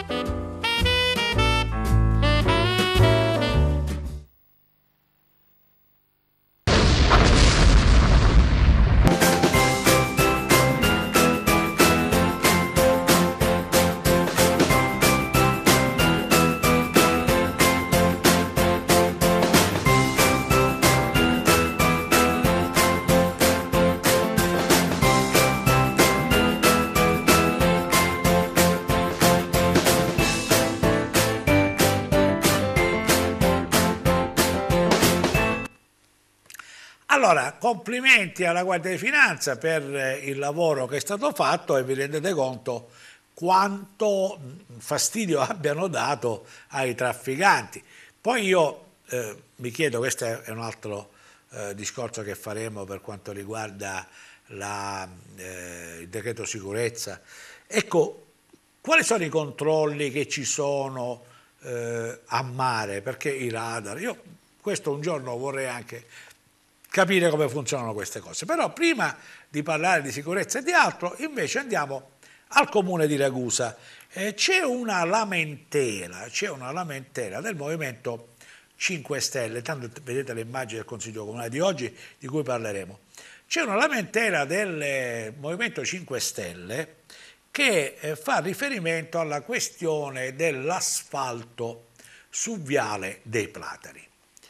Allora, complimenti alla Guardia di Finanza per il lavoro che è stato fatto e vi rendete conto quanto fastidio abbiano dato ai trafficanti. Poi io eh, mi chiedo, questo è un altro eh, discorso che faremo per quanto riguarda la, eh, il decreto sicurezza, ecco, quali sono i controlli che ci sono eh, a mare? Perché i radar, io questo un giorno vorrei anche capire come funzionano queste cose. Però prima di parlare di sicurezza e di altro, invece andiamo al comune di Ragusa eh, c'è una lamentela, c'è una lamentela del Movimento cinque Stelle, tanto vedete le immagini del Consiglio Comunale di oggi di cui parleremo. C'è una lamentela del Movimento cinque Stelle che eh, fa riferimento alla questione dell'asfalto su Viale dei Platani.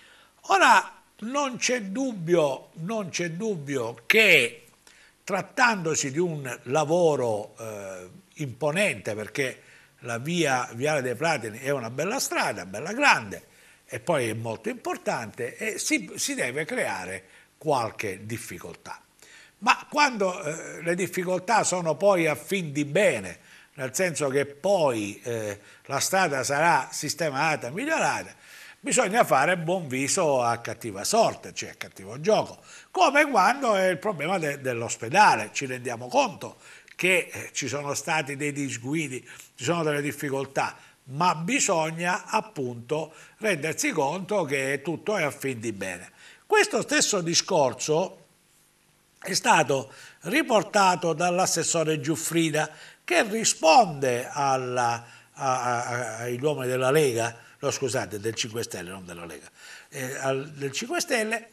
Ora non c'è dubbio, non c'è dubbio che trattandosi di un lavoro eh, imponente, perché la via Viale dei Platani è una bella strada, bella grande e poi è molto importante e si, si deve creare qualche difficoltà. Ma quando eh, le difficoltà sono poi a fin di bene, nel senso che poi eh, la strada sarà sistemata, migliorata, bisogna fare buon viso a cattiva sorte, cioè a cattivo gioco, come quando è il problema de dell'ospedale. Ci rendiamo conto che eh, ci sono stati dei disguidi, ci sono delle difficoltà, ma bisogna appunto rendersi conto che tutto è a fin di bene. Questo stesso discorso è stato riportato dall'assessore Giuffrida, che risponde alla, a, a, agli uomini della Lega, no, scusate, del cinque Stelle, non della Lega, eh, al, del cinque Stelle,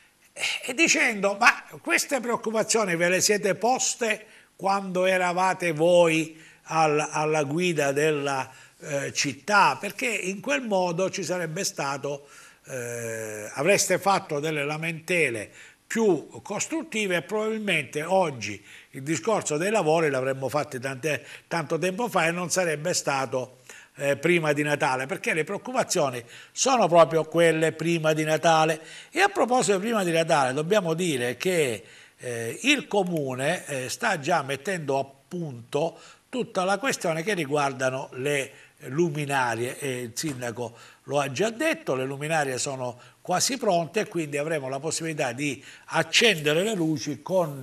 e dicendo: ma queste preoccupazioni ve le siete poste quando eravate voi al, alla guida della eh, città? Perché in quel modo ci sarebbe stato, eh, avreste fatto delle lamentele più costruttive e probabilmente oggi il discorso dei lavori l'avremmo fatto tante, tanto tempo fa e non sarebbe stato eh, prima di Natale, perché le preoccupazioni sono proprio quelle prima di Natale. E a proposito di prima di Natale dobbiamo dire che eh, il Comune eh, sta già mettendo a punto tutta la questione che riguardano le luminarie e il sindaco lo ha già detto, le luminarie sono quasi pronte e quindi avremo la possibilità di accendere le luci con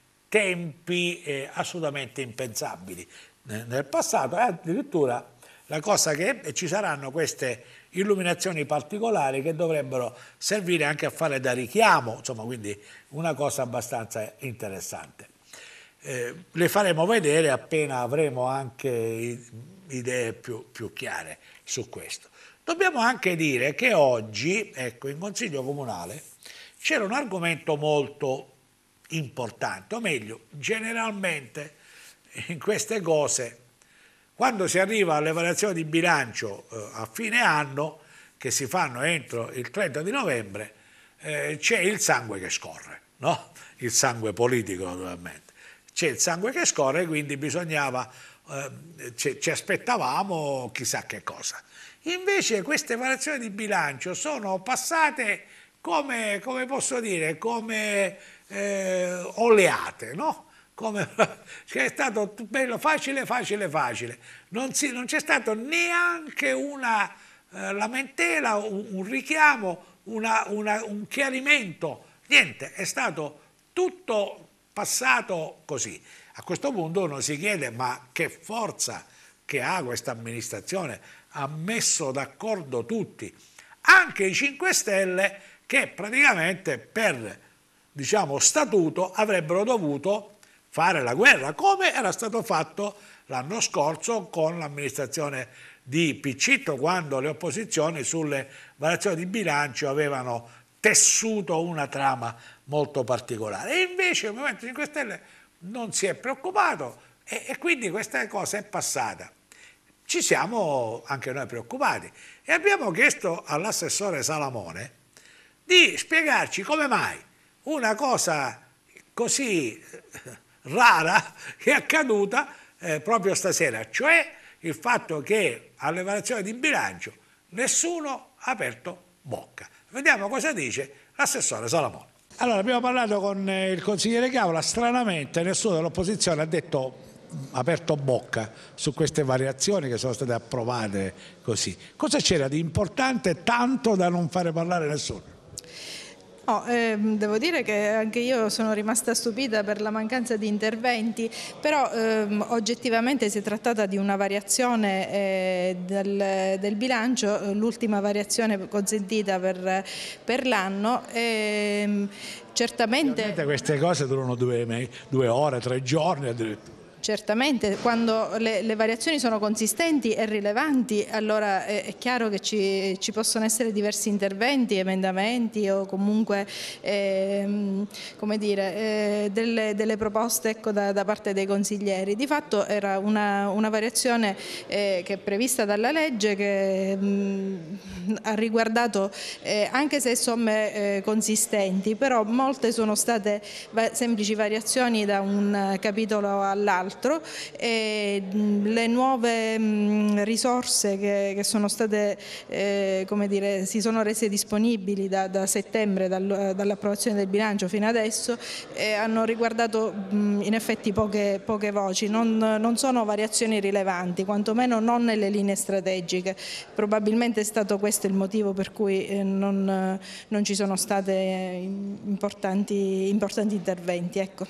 tempi eh, assolutamente impensabili nel passato, e addirittura la cosa che è, ci saranno queste illuminazioni particolari che dovrebbero servire anche a fare da richiamo, insomma, quindi una cosa abbastanza interessante. Eh, le faremo vedere appena avremo anche idee più, più chiare su questo. Dobbiamo anche dire che oggi, ecco, in Consiglio Comunale c'era un argomento molto importante, o meglio, generalmente in queste cose, quando si arriva alle variazioni di bilancio eh, a fine anno, che si fanno entro il trenta di novembre, eh, c'è il sangue che scorre, no? Il sangue politico naturalmente. C'è il sangue che scorre, quindi bisognava, eh, ci, ci aspettavamo chissà che cosa. Invece queste variazioni di bilancio sono passate come, come posso dire, come eh, oleate, no? Come, è stato bello, facile, facile, facile. Non, non c'è stato neanche una eh, lamentela, un, un richiamo, una, una, un chiarimento, niente, è stato tutto passato così. A questo punto uno si chiede: ma che forza che ha questa amministrazione? Ha messo d'accordo tutti, anche i cinque Stelle, che praticamente per, diciamo, statuto avrebbero dovuto fare la guerra, come era stato fatto l'anno scorso con l'amministrazione di Piccitto, quando le opposizioni sulle variazioni di bilancio avevano tessuto una trama molto particolare. E invece il Movimento cinque Stelle non si è preoccupato e, e quindi questa cosa è passata. Ci siamo anche noi preoccupati e abbiamo chiesto all'assessore Salamone di spiegarci come mai una cosa così rara è accaduta eh, proprio stasera, cioè il fatto che alle variazioni di bilancio nessuno ha aperto bocca. Vediamo cosa dice l'assessore Salamone. Allora, abbiamo parlato con il consigliere Cavola, stranamente nessuno dell'opposizione ha detto aperto bocca su queste variazioni che sono state approvate così. Cosa c'era di importante tanto da non fare parlare nessuno? Oh, eh, devo dire che anche io sono rimasta stupita per la mancanza di interventi, però ehm, oggettivamente si è trattata di una variazione eh, del, del bilancio, l'ultima variazione consentita per, per l'anno. Ehm, certamente... certamente queste cose durano due, due ore, tre giorni addirittura. certamente quando le, le variazioni sono consistenti e rilevanti, allora è, è chiaro che ci, ci possono essere diversi interventi, emendamenti o comunque eh, come dire, eh, delle, delle proposte, ecco, da, da parte dei consiglieri. Di fatto era una, una variazione eh, che è prevista dalla legge, che mh, ha riguardato eh, anche se somme eh, consistenti, però molte sono state va semplici variazioni da un capitolo all'altro. E le nuove mh, risorse che, che sono state, eh, come dire, si sono rese disponibili da, da settembre, dal, dall'approvazione del bilancio fino adesso, eh, hanno riguardato mh, in effetti poche, poche voci, non, non sono variazioni rilevanti, quantomeno non nelle linee strategiche. Probabilmente è stato questo il motivo per cui eh, non, non ci sono state importanti, importanti interventi. Ecco.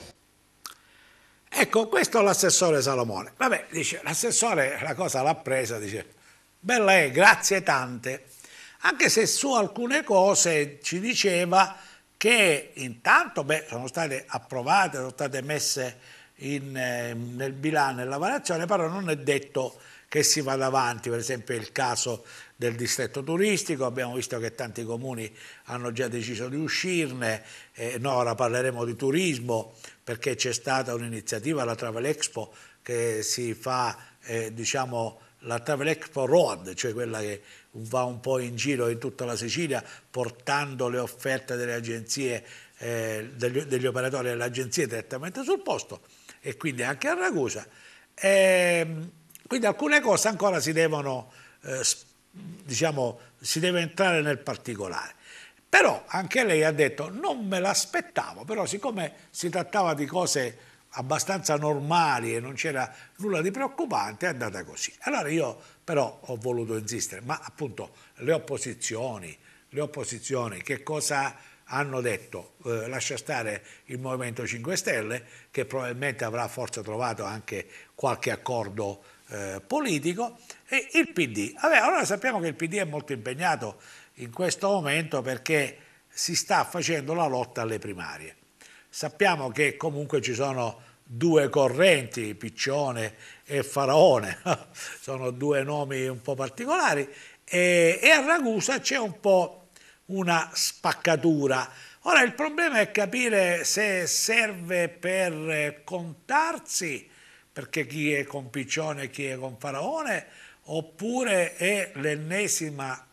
Ecco, questo è l'assessore Salomone. Vabbè, dice, l'assessore la cosa l'ha presa, dice, bella è, grazie tante. Anche se su alcune cose ci diceva che intanto, beh, sono state approvate, sono state messe in, eh, nel bilancio, nella variazione, però non è detto che si vada avanti. Per esempio il caso del distretto turistico, abbiamo visto che tanti comuni hanno già deciso di uscirne, eh, no, ora parleremo di turismo, perché c'è stata un'iniziativa, la Travel Expo, che si fa, eh, diciamo, la Travel Expo Road, cioè quella che va un po' in giro in tutta la Sicilia portando le offerte delle agenzie, eh, degli, degli operatori delle agenzie direttamente sul posto, e quindi anche a Ragusa. E, quindi alcune cose ancora si devono, eh, diciamo, si deve entrare nel particolare. Però anche lei ha detto, non me l'aspettavo, però siccome si trattava di cose abbastanza normali e non c'era nulla di preoccupante, è andata così. Allora io però ho voluto insistere, ma appunto le opposizioni, le opposizioni che cosa hanno detto? Eh, lascia stare il Movimento cinque Stelle, che probabilmente avrà forse trovato anche qualche accordo eh, politico, e il P D. Vabbè, allora sappiamo che il P D è molto impegnato in questo momento perché si sta facendo la lotta alle primarie. Sappiamo che comunque ci sono due correnti, Piccione e Faraone, sono due nomi un po' particolari, e, e a Ragusa c'è un po' una spaccatura. Ora il problema è capire se serve per contarsi, perché chi è con Piccione e chi è con Faraone, oppure è l'ennesima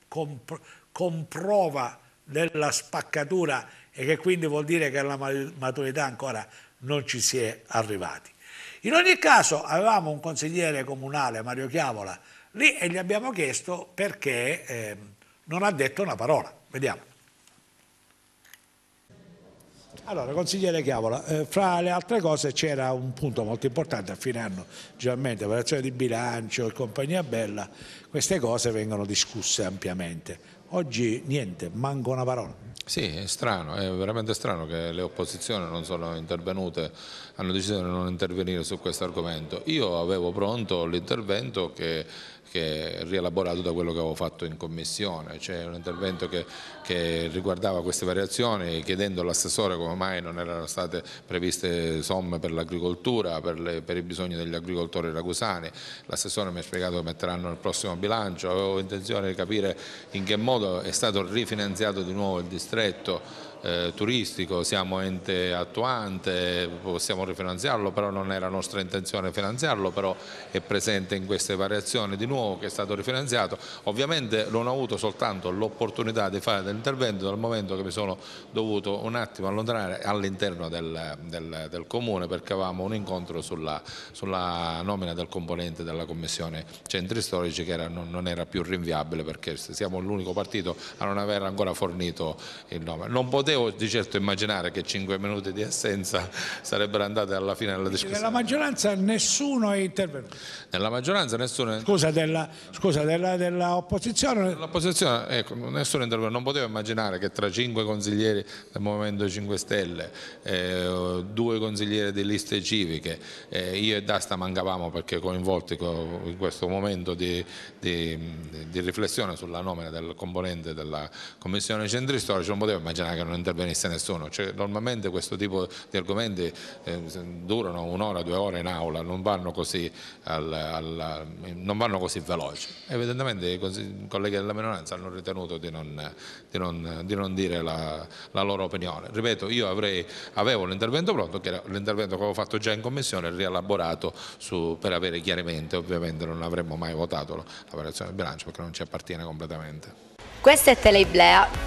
comprova della spaccatura e che quindi vuol dire che alla maturità ancora non ci si è arrivati. In ogni caso avevamo un consigliere comunale, Mario Chiavola, lì, e gli abbiamo chiesto perché eh, non ha detto una parola. Vediamo. Allora, consigliere Chiavola, eh, fra le altre cose c'era un punto molto importante a fine anno, generalmente variazione di bilancio e compagnia bella, queste cose vengono discusse ampiamente. Oggi niente, manca una parola. Sì, è strano, è veramente strano che le opposizioni non sono intervenute, hanno deciso di non intervenire su questo argomento. Io avevo pronto l'intervento che, che è rielaborato da quello che avevo fatto in commissione, cioè un intervento che, che riguardava queste variazioni, chiedendo all'assessore come mai non erano state previste somme per l'agricoltura, per, per i bisogni degli agricoltori ragusani. L'assessore mi ha spiegato che metteranno nel prossimo bilancio, avevo intenzione di capire in che modo è stato rifinanziato di nuovo il distretto Eh, turistico, siamo ente attuante, possiamo rifinanziarlo, però non era nostra intenzione finanziarlo, però è presente in queste variazioni di nuovo che è stato rifinanziato. Ovviamente non ho avuto soltanto l'opportunità di fare dell'intervento dal momento che mi sono dovuto un attimo allontanare all'interno del, del, del comune, perché avevamo un incontro sulla, sulla nomina del componente della commissione centri storici che era, non, non era più rinviabile, perché siamo l'unico partito a non aver ancora fornito il nome. Non potevo di certo immaginare che cinque minuti di assenza sarebbero andati alla fine della discussione. Nella maggioranza nessuno è intervenuto. Nella maggioranza nessuno. Scusa, della, scusa della, della opposizione. L'opposizione, ecco, nessuno è intervenuto. Non potevo immaginare che tra cinque consiglieri del Movimento cinque Stelle, eh, due consiglieri di liste civiche, eh, io e D'Asta mancavamo perché coinvolti in questo momento di, di, di riflessione sulla nomina del componente della Commissione Centri Storici, non potevo immaginare che non intervenisse nessuno. Cioè, normalmente questo tipo di argomenti eh, durano un'ora, due ore in aula, non vanno così, al, al, non vanno così veloci. Evidentemente i colleghi della minoranza hanno ritenuto di non, di non, di non dire la, la loro opinione. Ripeto, io avrei, avevo l'intervento pronto, che era l'intervento che avevo fatto già in commissione, rielaborato su, per avere chiarimenti. Ovviamente non avremmo mai votato la variazione del bilancio perché non ci appartiene completamente. Questa è Teleiblea.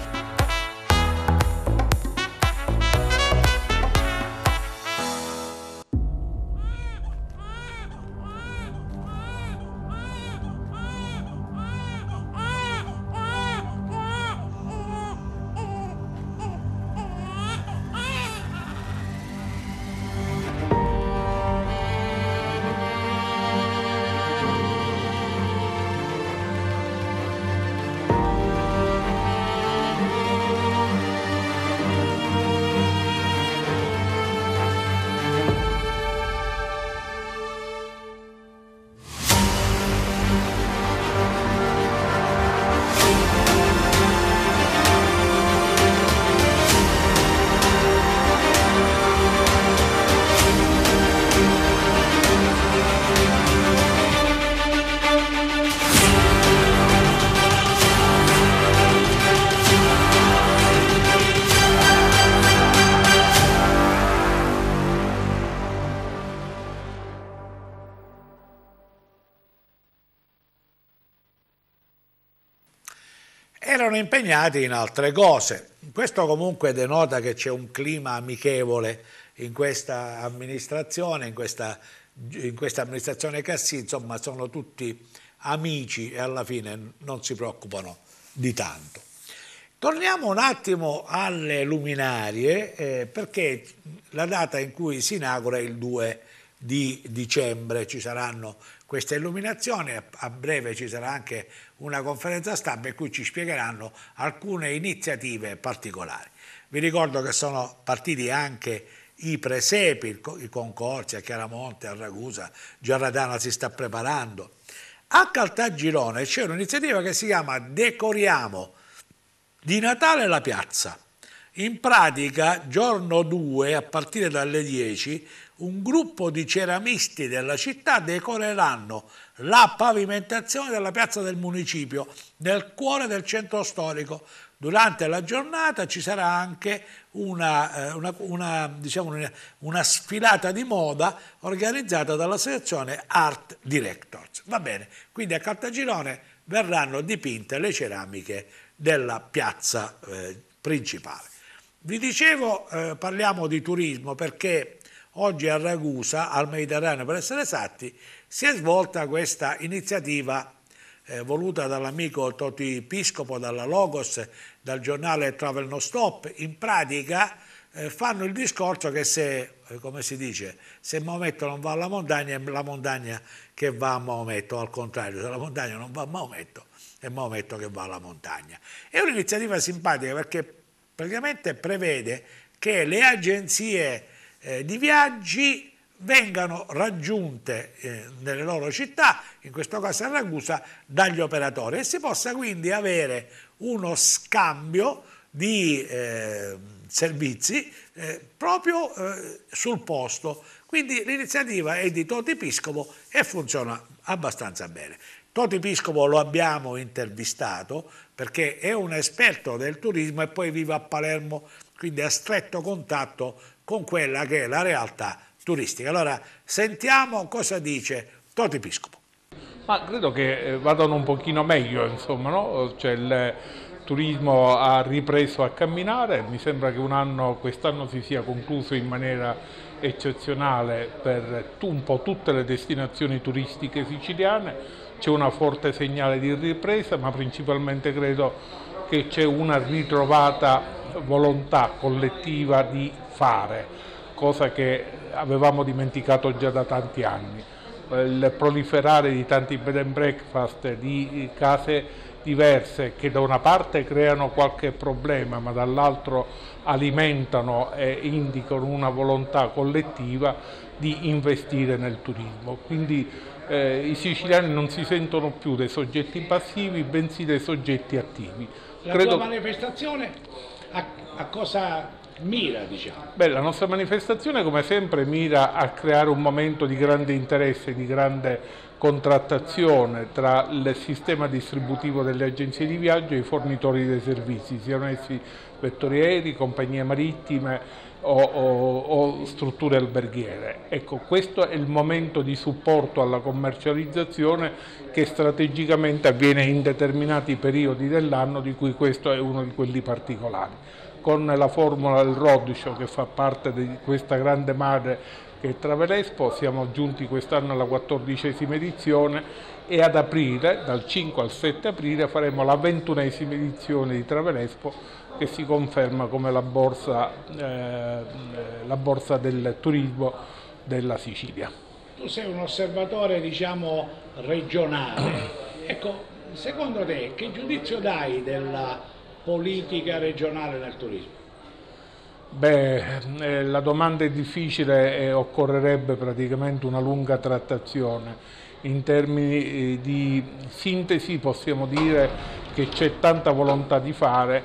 Erano impegnati in altre cose. Questo comunque denota che c'è un clima amichevole in questa amministrazione, in questa, in questa amministrazione Cassì, insomma sono tutti amici e alla fine non si preoccupano di tanto. Torniamo un attimo alle luminarie eh, perché la data in cui si inaugura è il due di dicembre, ci saranno queste illuminazioni, a breve ci sarà anche una conferenza stampa in cui ci spiegheranno alcune iniziative particolari. Vi ricordo che sono partiti anche i presepi, i concorsi a Chiaramonte, a Ragusa, Giarratana si sta preparando. A Caltagirone c'è un'iniziativa che si chiama Decoriamo di Natale la piazza. In pratica, giorno due, a partire dalle dieci, un gruppo di ceramisti della città decoreranno la pavimentazione della piazza del municipio, nel cuore del centro storico. Durante la giornata ci sarà anche una, una, una, diciamo una, una sfilata di moda organizzata dalla sezione Art Directors. Va bene, quindi a Caltagirone verranno dipinte le ceramiche della piazza eh, principale. Vi dicevo, eh, parliamo di turismo perché oggi a Ragusa, al Mediterraneo per essere esatti, si è svolta questa iniziativa eh, voluta dall'amico Toti Piscopo, dalla Logos, dal giornale Travel No Stop. In pratica eh, fanno il discorso che se, eh, come si dice, se Maometto non va alla montagna è la montagna che va a Maometto, al contrario, se la montagna non va a Maometto è Maometto che va alla montagna. È un'iniziativa simpatica perché praticamente prevede che le agenzie eh, di viaggi vengano raggiunte eh, nelle loro città, in questo caso a Ragusa, dagli operatori e si possa quindi avere uno scambio di eh, servizi eh, proprio eh, sul posto. Quindi l'iniziativa è di Toti Piscopo e funziona abbastanza bene. Toti Piscopo lo abbiamo intervistato perché è un esperto del turismo e poi vive a Palermo, quindi a stretto contatto con quella che è la realtà turistica. Allora sentiamo cosa dice Toti Piscopo. Ma credo che vadano un pochino meglio, insomma, no? Cioè, il turismo ha ripreso a camminare, mi sembra che un anno, quest'anno si sia concluso in maniera eccezionale per un po' tutte le destinazioni turistiche siciliane. C'è una forte segnale di ripresa, ma principalmente credo che c'è una ritrovata volontà collettiva di fare, cosa che avevamo dimenticato già da tanti anni. Il proliferare di tanti bed and breakfast, di case diverse che da una parte creano qualche problema, ma dall'altro alimentano e indicano una volontà collettiva di investire nel turismo. Quindi Eh, i siciliani non si sentono più dei soggetti passivi, bensì dei soggetti attivi. La Credo... tua manifestazione a, a cosa mira, diciamo? Beh, la nostra manifestazione come sempre mira a creare un momento di grande interesse, di grande contrattazione tra il sistema distributivo delle agenzie di viaggio e i fornitori dei servizi, siano essi vettori aerei, compagnie marittime o, o, o strutture alberghiere. Ecco, questo è il momento di supporto alla commercializzazione che strategicamente avviene in determinati periodi dell'anno, di cui questo è uno di quelli particolari. Con la formula del roadshow che fa parte di questa grande madre che è Travelexpo, siamo giunti quest'anno alla quattordicesima edizione e ad aprile, dal cinque al sette aprile, faremo la ventunesima edizione di Travelexpo, che si conferma come la borsa, eh, la borsa del turismo della Sicilia. Tu sei un osservatore, diciamo, regionale. Ecco, secondo te che giudizio dai della politica regionale nel turismo? Beh, eh, la domanda è difficile e occorrerebbe praticamente una lunga trattazione. In termini di sintesi possiamo dire che c'è tanta volontà di fare,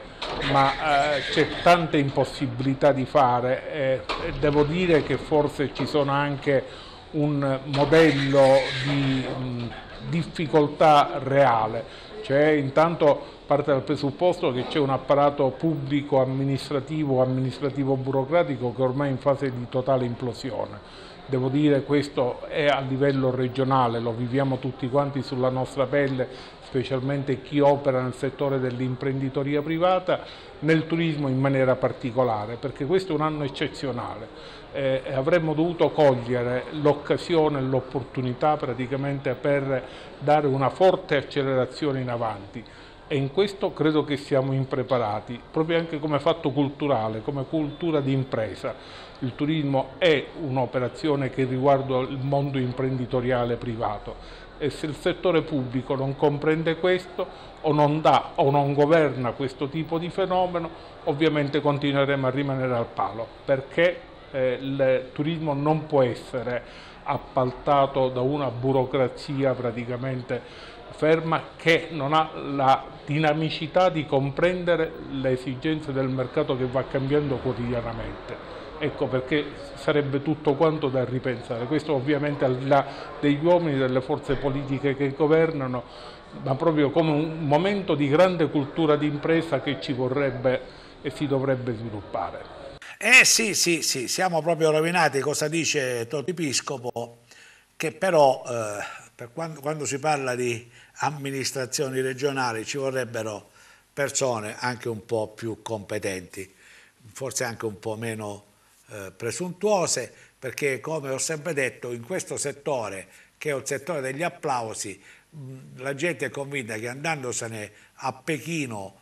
ma eh, c'è tanta impossibilità di fare e devo dire che forse ci sono anche un modello di mh, difficoltà reale, cioè intanto parte dal presupposto che c'è un apparato pubblico, amministrativo, amministrativo-burocratico che ormai è in fase di totale implosione. Devo dire questo è a livello regionale, lo viviamo tutti quanti sulla nostra pelle, specialmente chi opera nel settore dell'imprenditoria privata, nel turismo in maniera particolare, perché questo è un anno eccezionale. Eh, avremmo dovuto cogliere l'occasione e l'opportunità praticamente per dare una forte accelerazione in avanti. E in questo credo che siamo impreparati, proprio anche come fatto culturale, come cultura di impresa. Il turismo è un'operazione che riguarda il mondo imprenditoriale privato e se il settore pubblico non comprende questo o non dà o non governa questo tipo di fenomeno, ovviamente continueremo a rimanere al palo, perché eh, il turismo non può essere appaltato da una burocrazia praticamente ferma che non ha la dinamicità di comprendere le esigenze del mercato che va cambiando quotidianamente. Ecco perché sarebbe tutto quanto da ripensare. Questo ovviamente al di là degli uomini, delle forze politiche che governano, ma proprio come un momento di grande cultura d'impresa che ci vorrebbe e si dovrebbe sviluppare. Eh sì, sì, sì, siamo proprio rovinati, cosa dice Toto Episcopo, che però eh, per quando, quando si parla di amministrazioni regionali ci vorrebbero persone anche un po' più competenti, forse anche un po' meno eh, presuntuose, perché come ho sempre detto in questo settore, che è il settore degli applausi, mh, la gente è convinta che andandosene a Pechino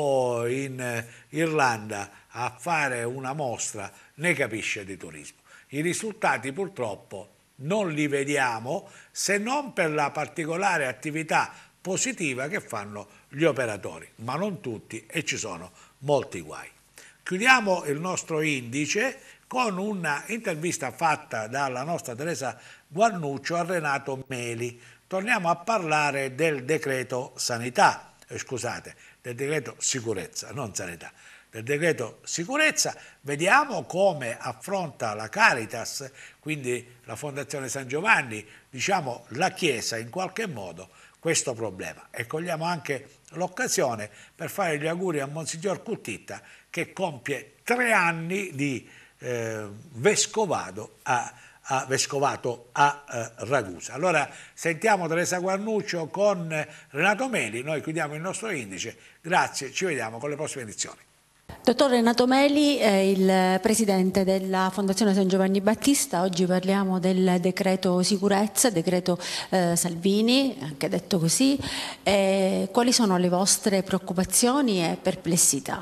o in eh, Irlanda a fare una mostra ne capisce di turismo. I risultati purtroppo non li vediamo se non per la particolare attività positiva che fanno gli operatori, ma non tutti e ci sono molti guai. Chiudiamo il nostro indice con una intervista fatta dalla nostra Teresa Guarnuccio a Renato Meli. Torniamo a parlare del decreto sanità, eh, scusate, del decreto sicurezza, non sanità. Del decreto sicurezza, vediamo come affronta la Caritas, quindi la Fondazione San Giovanni, diciamo la Chiesa in qualche modo, questo problema. E cogliamo anche l'occasione per fare gli auguri a Monsignor Cuttitta che compie tre anni di eh, vescovato a, a, vescovato a eh, Ragusa. Allora sentiamo Teresa Guarnuccio con Renato Meli, noi chiudiamo il nostro indice, grazie, ci vediamo con le prossime edizioni. Dottor Renato Meli è il presidente della Fondazione San Giovanni Battista. Oggi parliamo del decreto sicurezza, decreto eh, Salvini, anche detto così. E quali sono le vostre preoccupazioni e perplessità?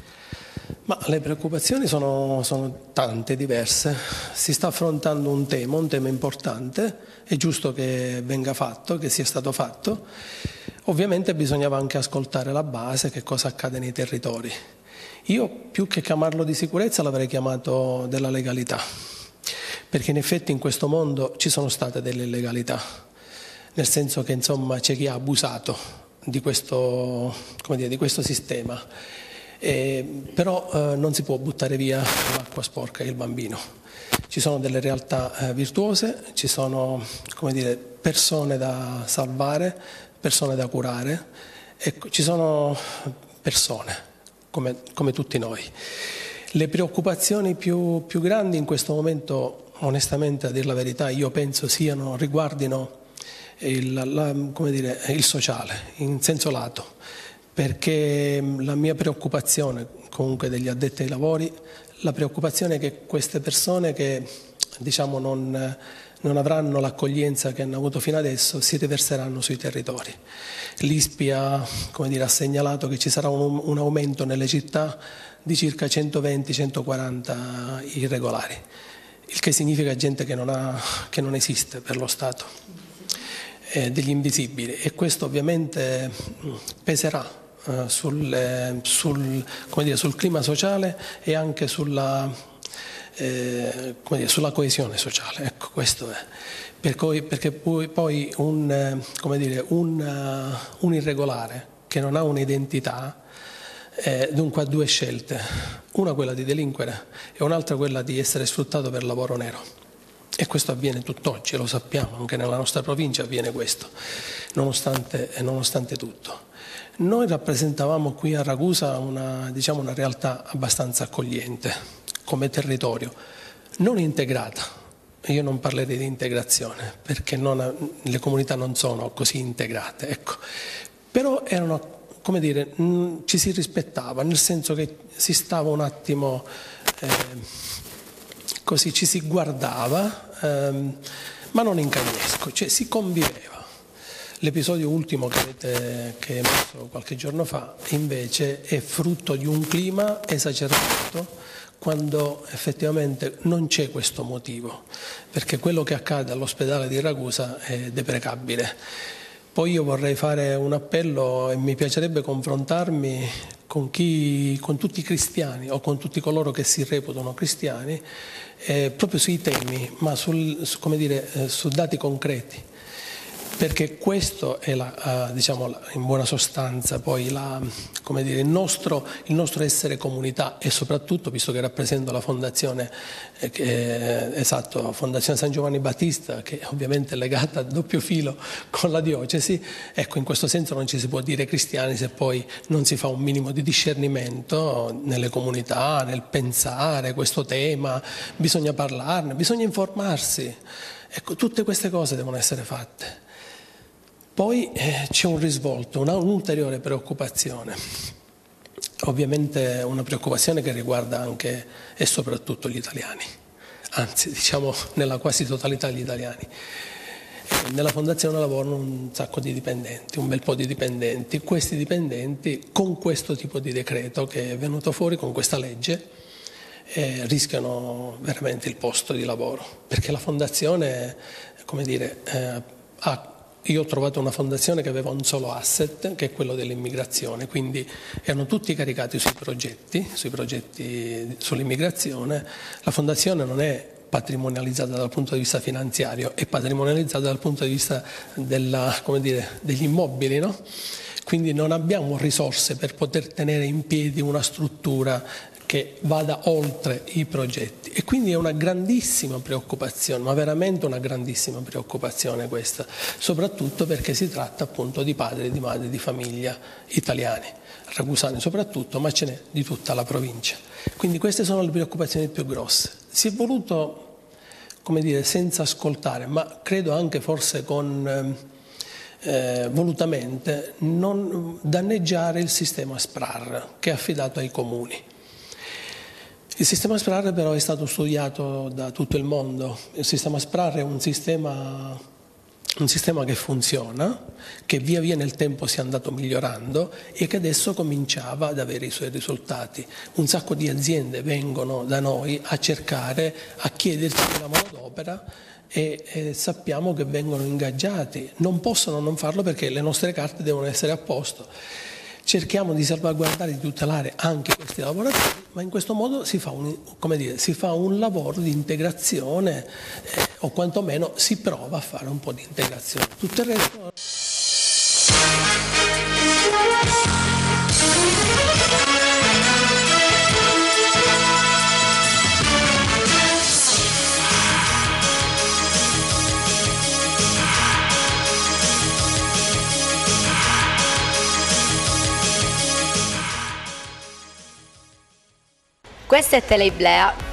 Ma le preoccupazioni sono, sono tante, diverse. Si sta affrontando un tema, un tema importante, è giusto che venga fatto, che sia stato fatto. Ovviamente bisognava anche ascoltare la base, che cosa accade nei territori. Io più che chiamarlo di sicurezza l'avrei chiamato della legalità, perché in effetti in questo mondo ci sono state delle illegalità, nel senso che insomma c'è chi ha abusato di questo, come dire, di questo sistema. eh, però eh, non si può buttare via l'acqua sporca e il bambino. Ci sono delle realtà eh, virtuose, ci sono, come dire, persone da salvare, persone da curare, e ci sono persone come, come tutti noi. Le preoccupazioni più, più grandi in questo momento, onestamente, a dir la verità, io penso siano, riguardino il, la, come dire, il sociale, in senso lato, perché la mia preoccupazione, comunque degli addetti ai lavori, la preoccupazione è che queste persone che, diciamo, non, non avranno l'accoglienza che hanno avuto fino adesso si riverseranno sui territori. L'I S P I ha, come dire, ha segnalato che ci sarà un, un aumento nelle città di circa centoventi centoquaranta irregolari, il che significa gente che non, ha, che non esiste per lo Stato, eh, degli invisibili, e questo ovviamente peserà eh, sul, eh, sul, come dire, sul clima sociale e anche sulla, eh, come dire, sulla coesione sociale. Ecco, questo è. Per cui, perché poi, poi un, come dire, un, uh, un irregolare che non ha un'identità, Eh, dunque ha due scelte, una quella di delinquere e un'altra quella di essere sfruttato per lavoro nero, e questo avviene tutt'oggi, lo sappiamo, anche nella nostra provincia avviene questo, nonostante, nonostante tutto. Noi rappresentavamo qui a Ragusa una, diciamo, una realtà abbastanza accogliente come territorio, non integrata. Io non parlerei di integrazione perché non, le comunità non sono così integrate, ecco. Però erano, come dire, mh, ci si rispettava, nel senso che si stava un attimo, eh, così ci si guardava, ehm, ma non in cagnesco, cioè si conviveva. L'episodio ultimo che avete che è emesso qualche giorno fa invece è frutto di un clima esacerbato, quando effettivamente non c'è questo motivo, perché quello che accade all'ospedale di Ragusa è deprecabile. Poi io vorrei fare un appello e mi piacerebbe confrontarmi con, chi, con tutti i cristiani o con tutti coloro che si reputano cristiani eh, proprio sui temi, ma sul, su, come dire, eh, su dati concreti, perché questo è la, uh, diciamo, la, in buona sostanza poi la, come dire, il, nostro, il nostro essere comunità, e soprattutto, visto che rappresento la fondazione, eh, che, eh, esatto, Fondazione San Giovanni Battista, che ovviamente è legata a doppio filo con la diocesi, ecco, in questo senso non ci si può dire cristiani se poi non si fa un minimo di discernimento nelle comunità, nel pensare questo tema, bisogna parlarne, bisogna informarsi, ecco, tutte queste cose devono essere fatte. Poi eh, c'è un risvolto, una, un'ulteriore preoccupazione, ovviamente una preoccupazione che riguarda anche e soprattutto gli italiani, anzi diciamo nella quasi totalità gli italiani. Nella Fondazione lavorano un sacco di dipendenti, un bel po' di dipendenti. Questi dipendenti con questo tipo di decreto che è venuto fuori, con questa legge, eh, rischiano veramente il posto di lavoro, perché la Fondazione, come dire, eh, ha Io ho trovato una fondazione che aveva un solo asset, che è quello dell'immigrazione, quindi erano tutti caricati sui progetti, sui progetti sull'immigrazione. La fondazione non è patrimonializzata dal punto di vista finanziario, è patrimonializzata dal punto di vista della, come dire, degli immobili, no? Quindi non abbiamo risorse per poter tenere in piedi una struttura che vada oltre i progetti, e quindi è una grandissima preoccupazione, ma veramente una grandissima preoccupazione questa, soprattutto perché si tratta appunto di padri e di madri di famiglia italiani, ragusani soprattutto, ma ce n'è di tutta la provincia. Quindi queste sono le preoccupazioni più grosse. Si è voluto, come dire, senza ascoltare, ma credo anche forse con eh, volutamente, non danneggiare il sistema SPRAR che è affidato ai comuni. Il sistema SPRAR però è stato studiato da tutto il mondo. Il sistema SPRAR è un sistema, un sistema che funziona, che via via nel tempo si è andato migliorando e che adesso cominciava ad avere i suoi risultati. Un sacco di aziende vengono da noi a cercare, a chiederci la manodopera e, e sappiamo che vengono ingaggiati. Non possono non farlo perché le nostre carte devono essere a posto. Cerchiamo di salvaguardare, di tutelare anche questi lavoratori, ma in questo modo si fa un, come dire, si fa un lavoro di integrazione eh, o quantomeno si prova a fare un po' di integrazione. Tutto il resto... Questa è Teleiblea.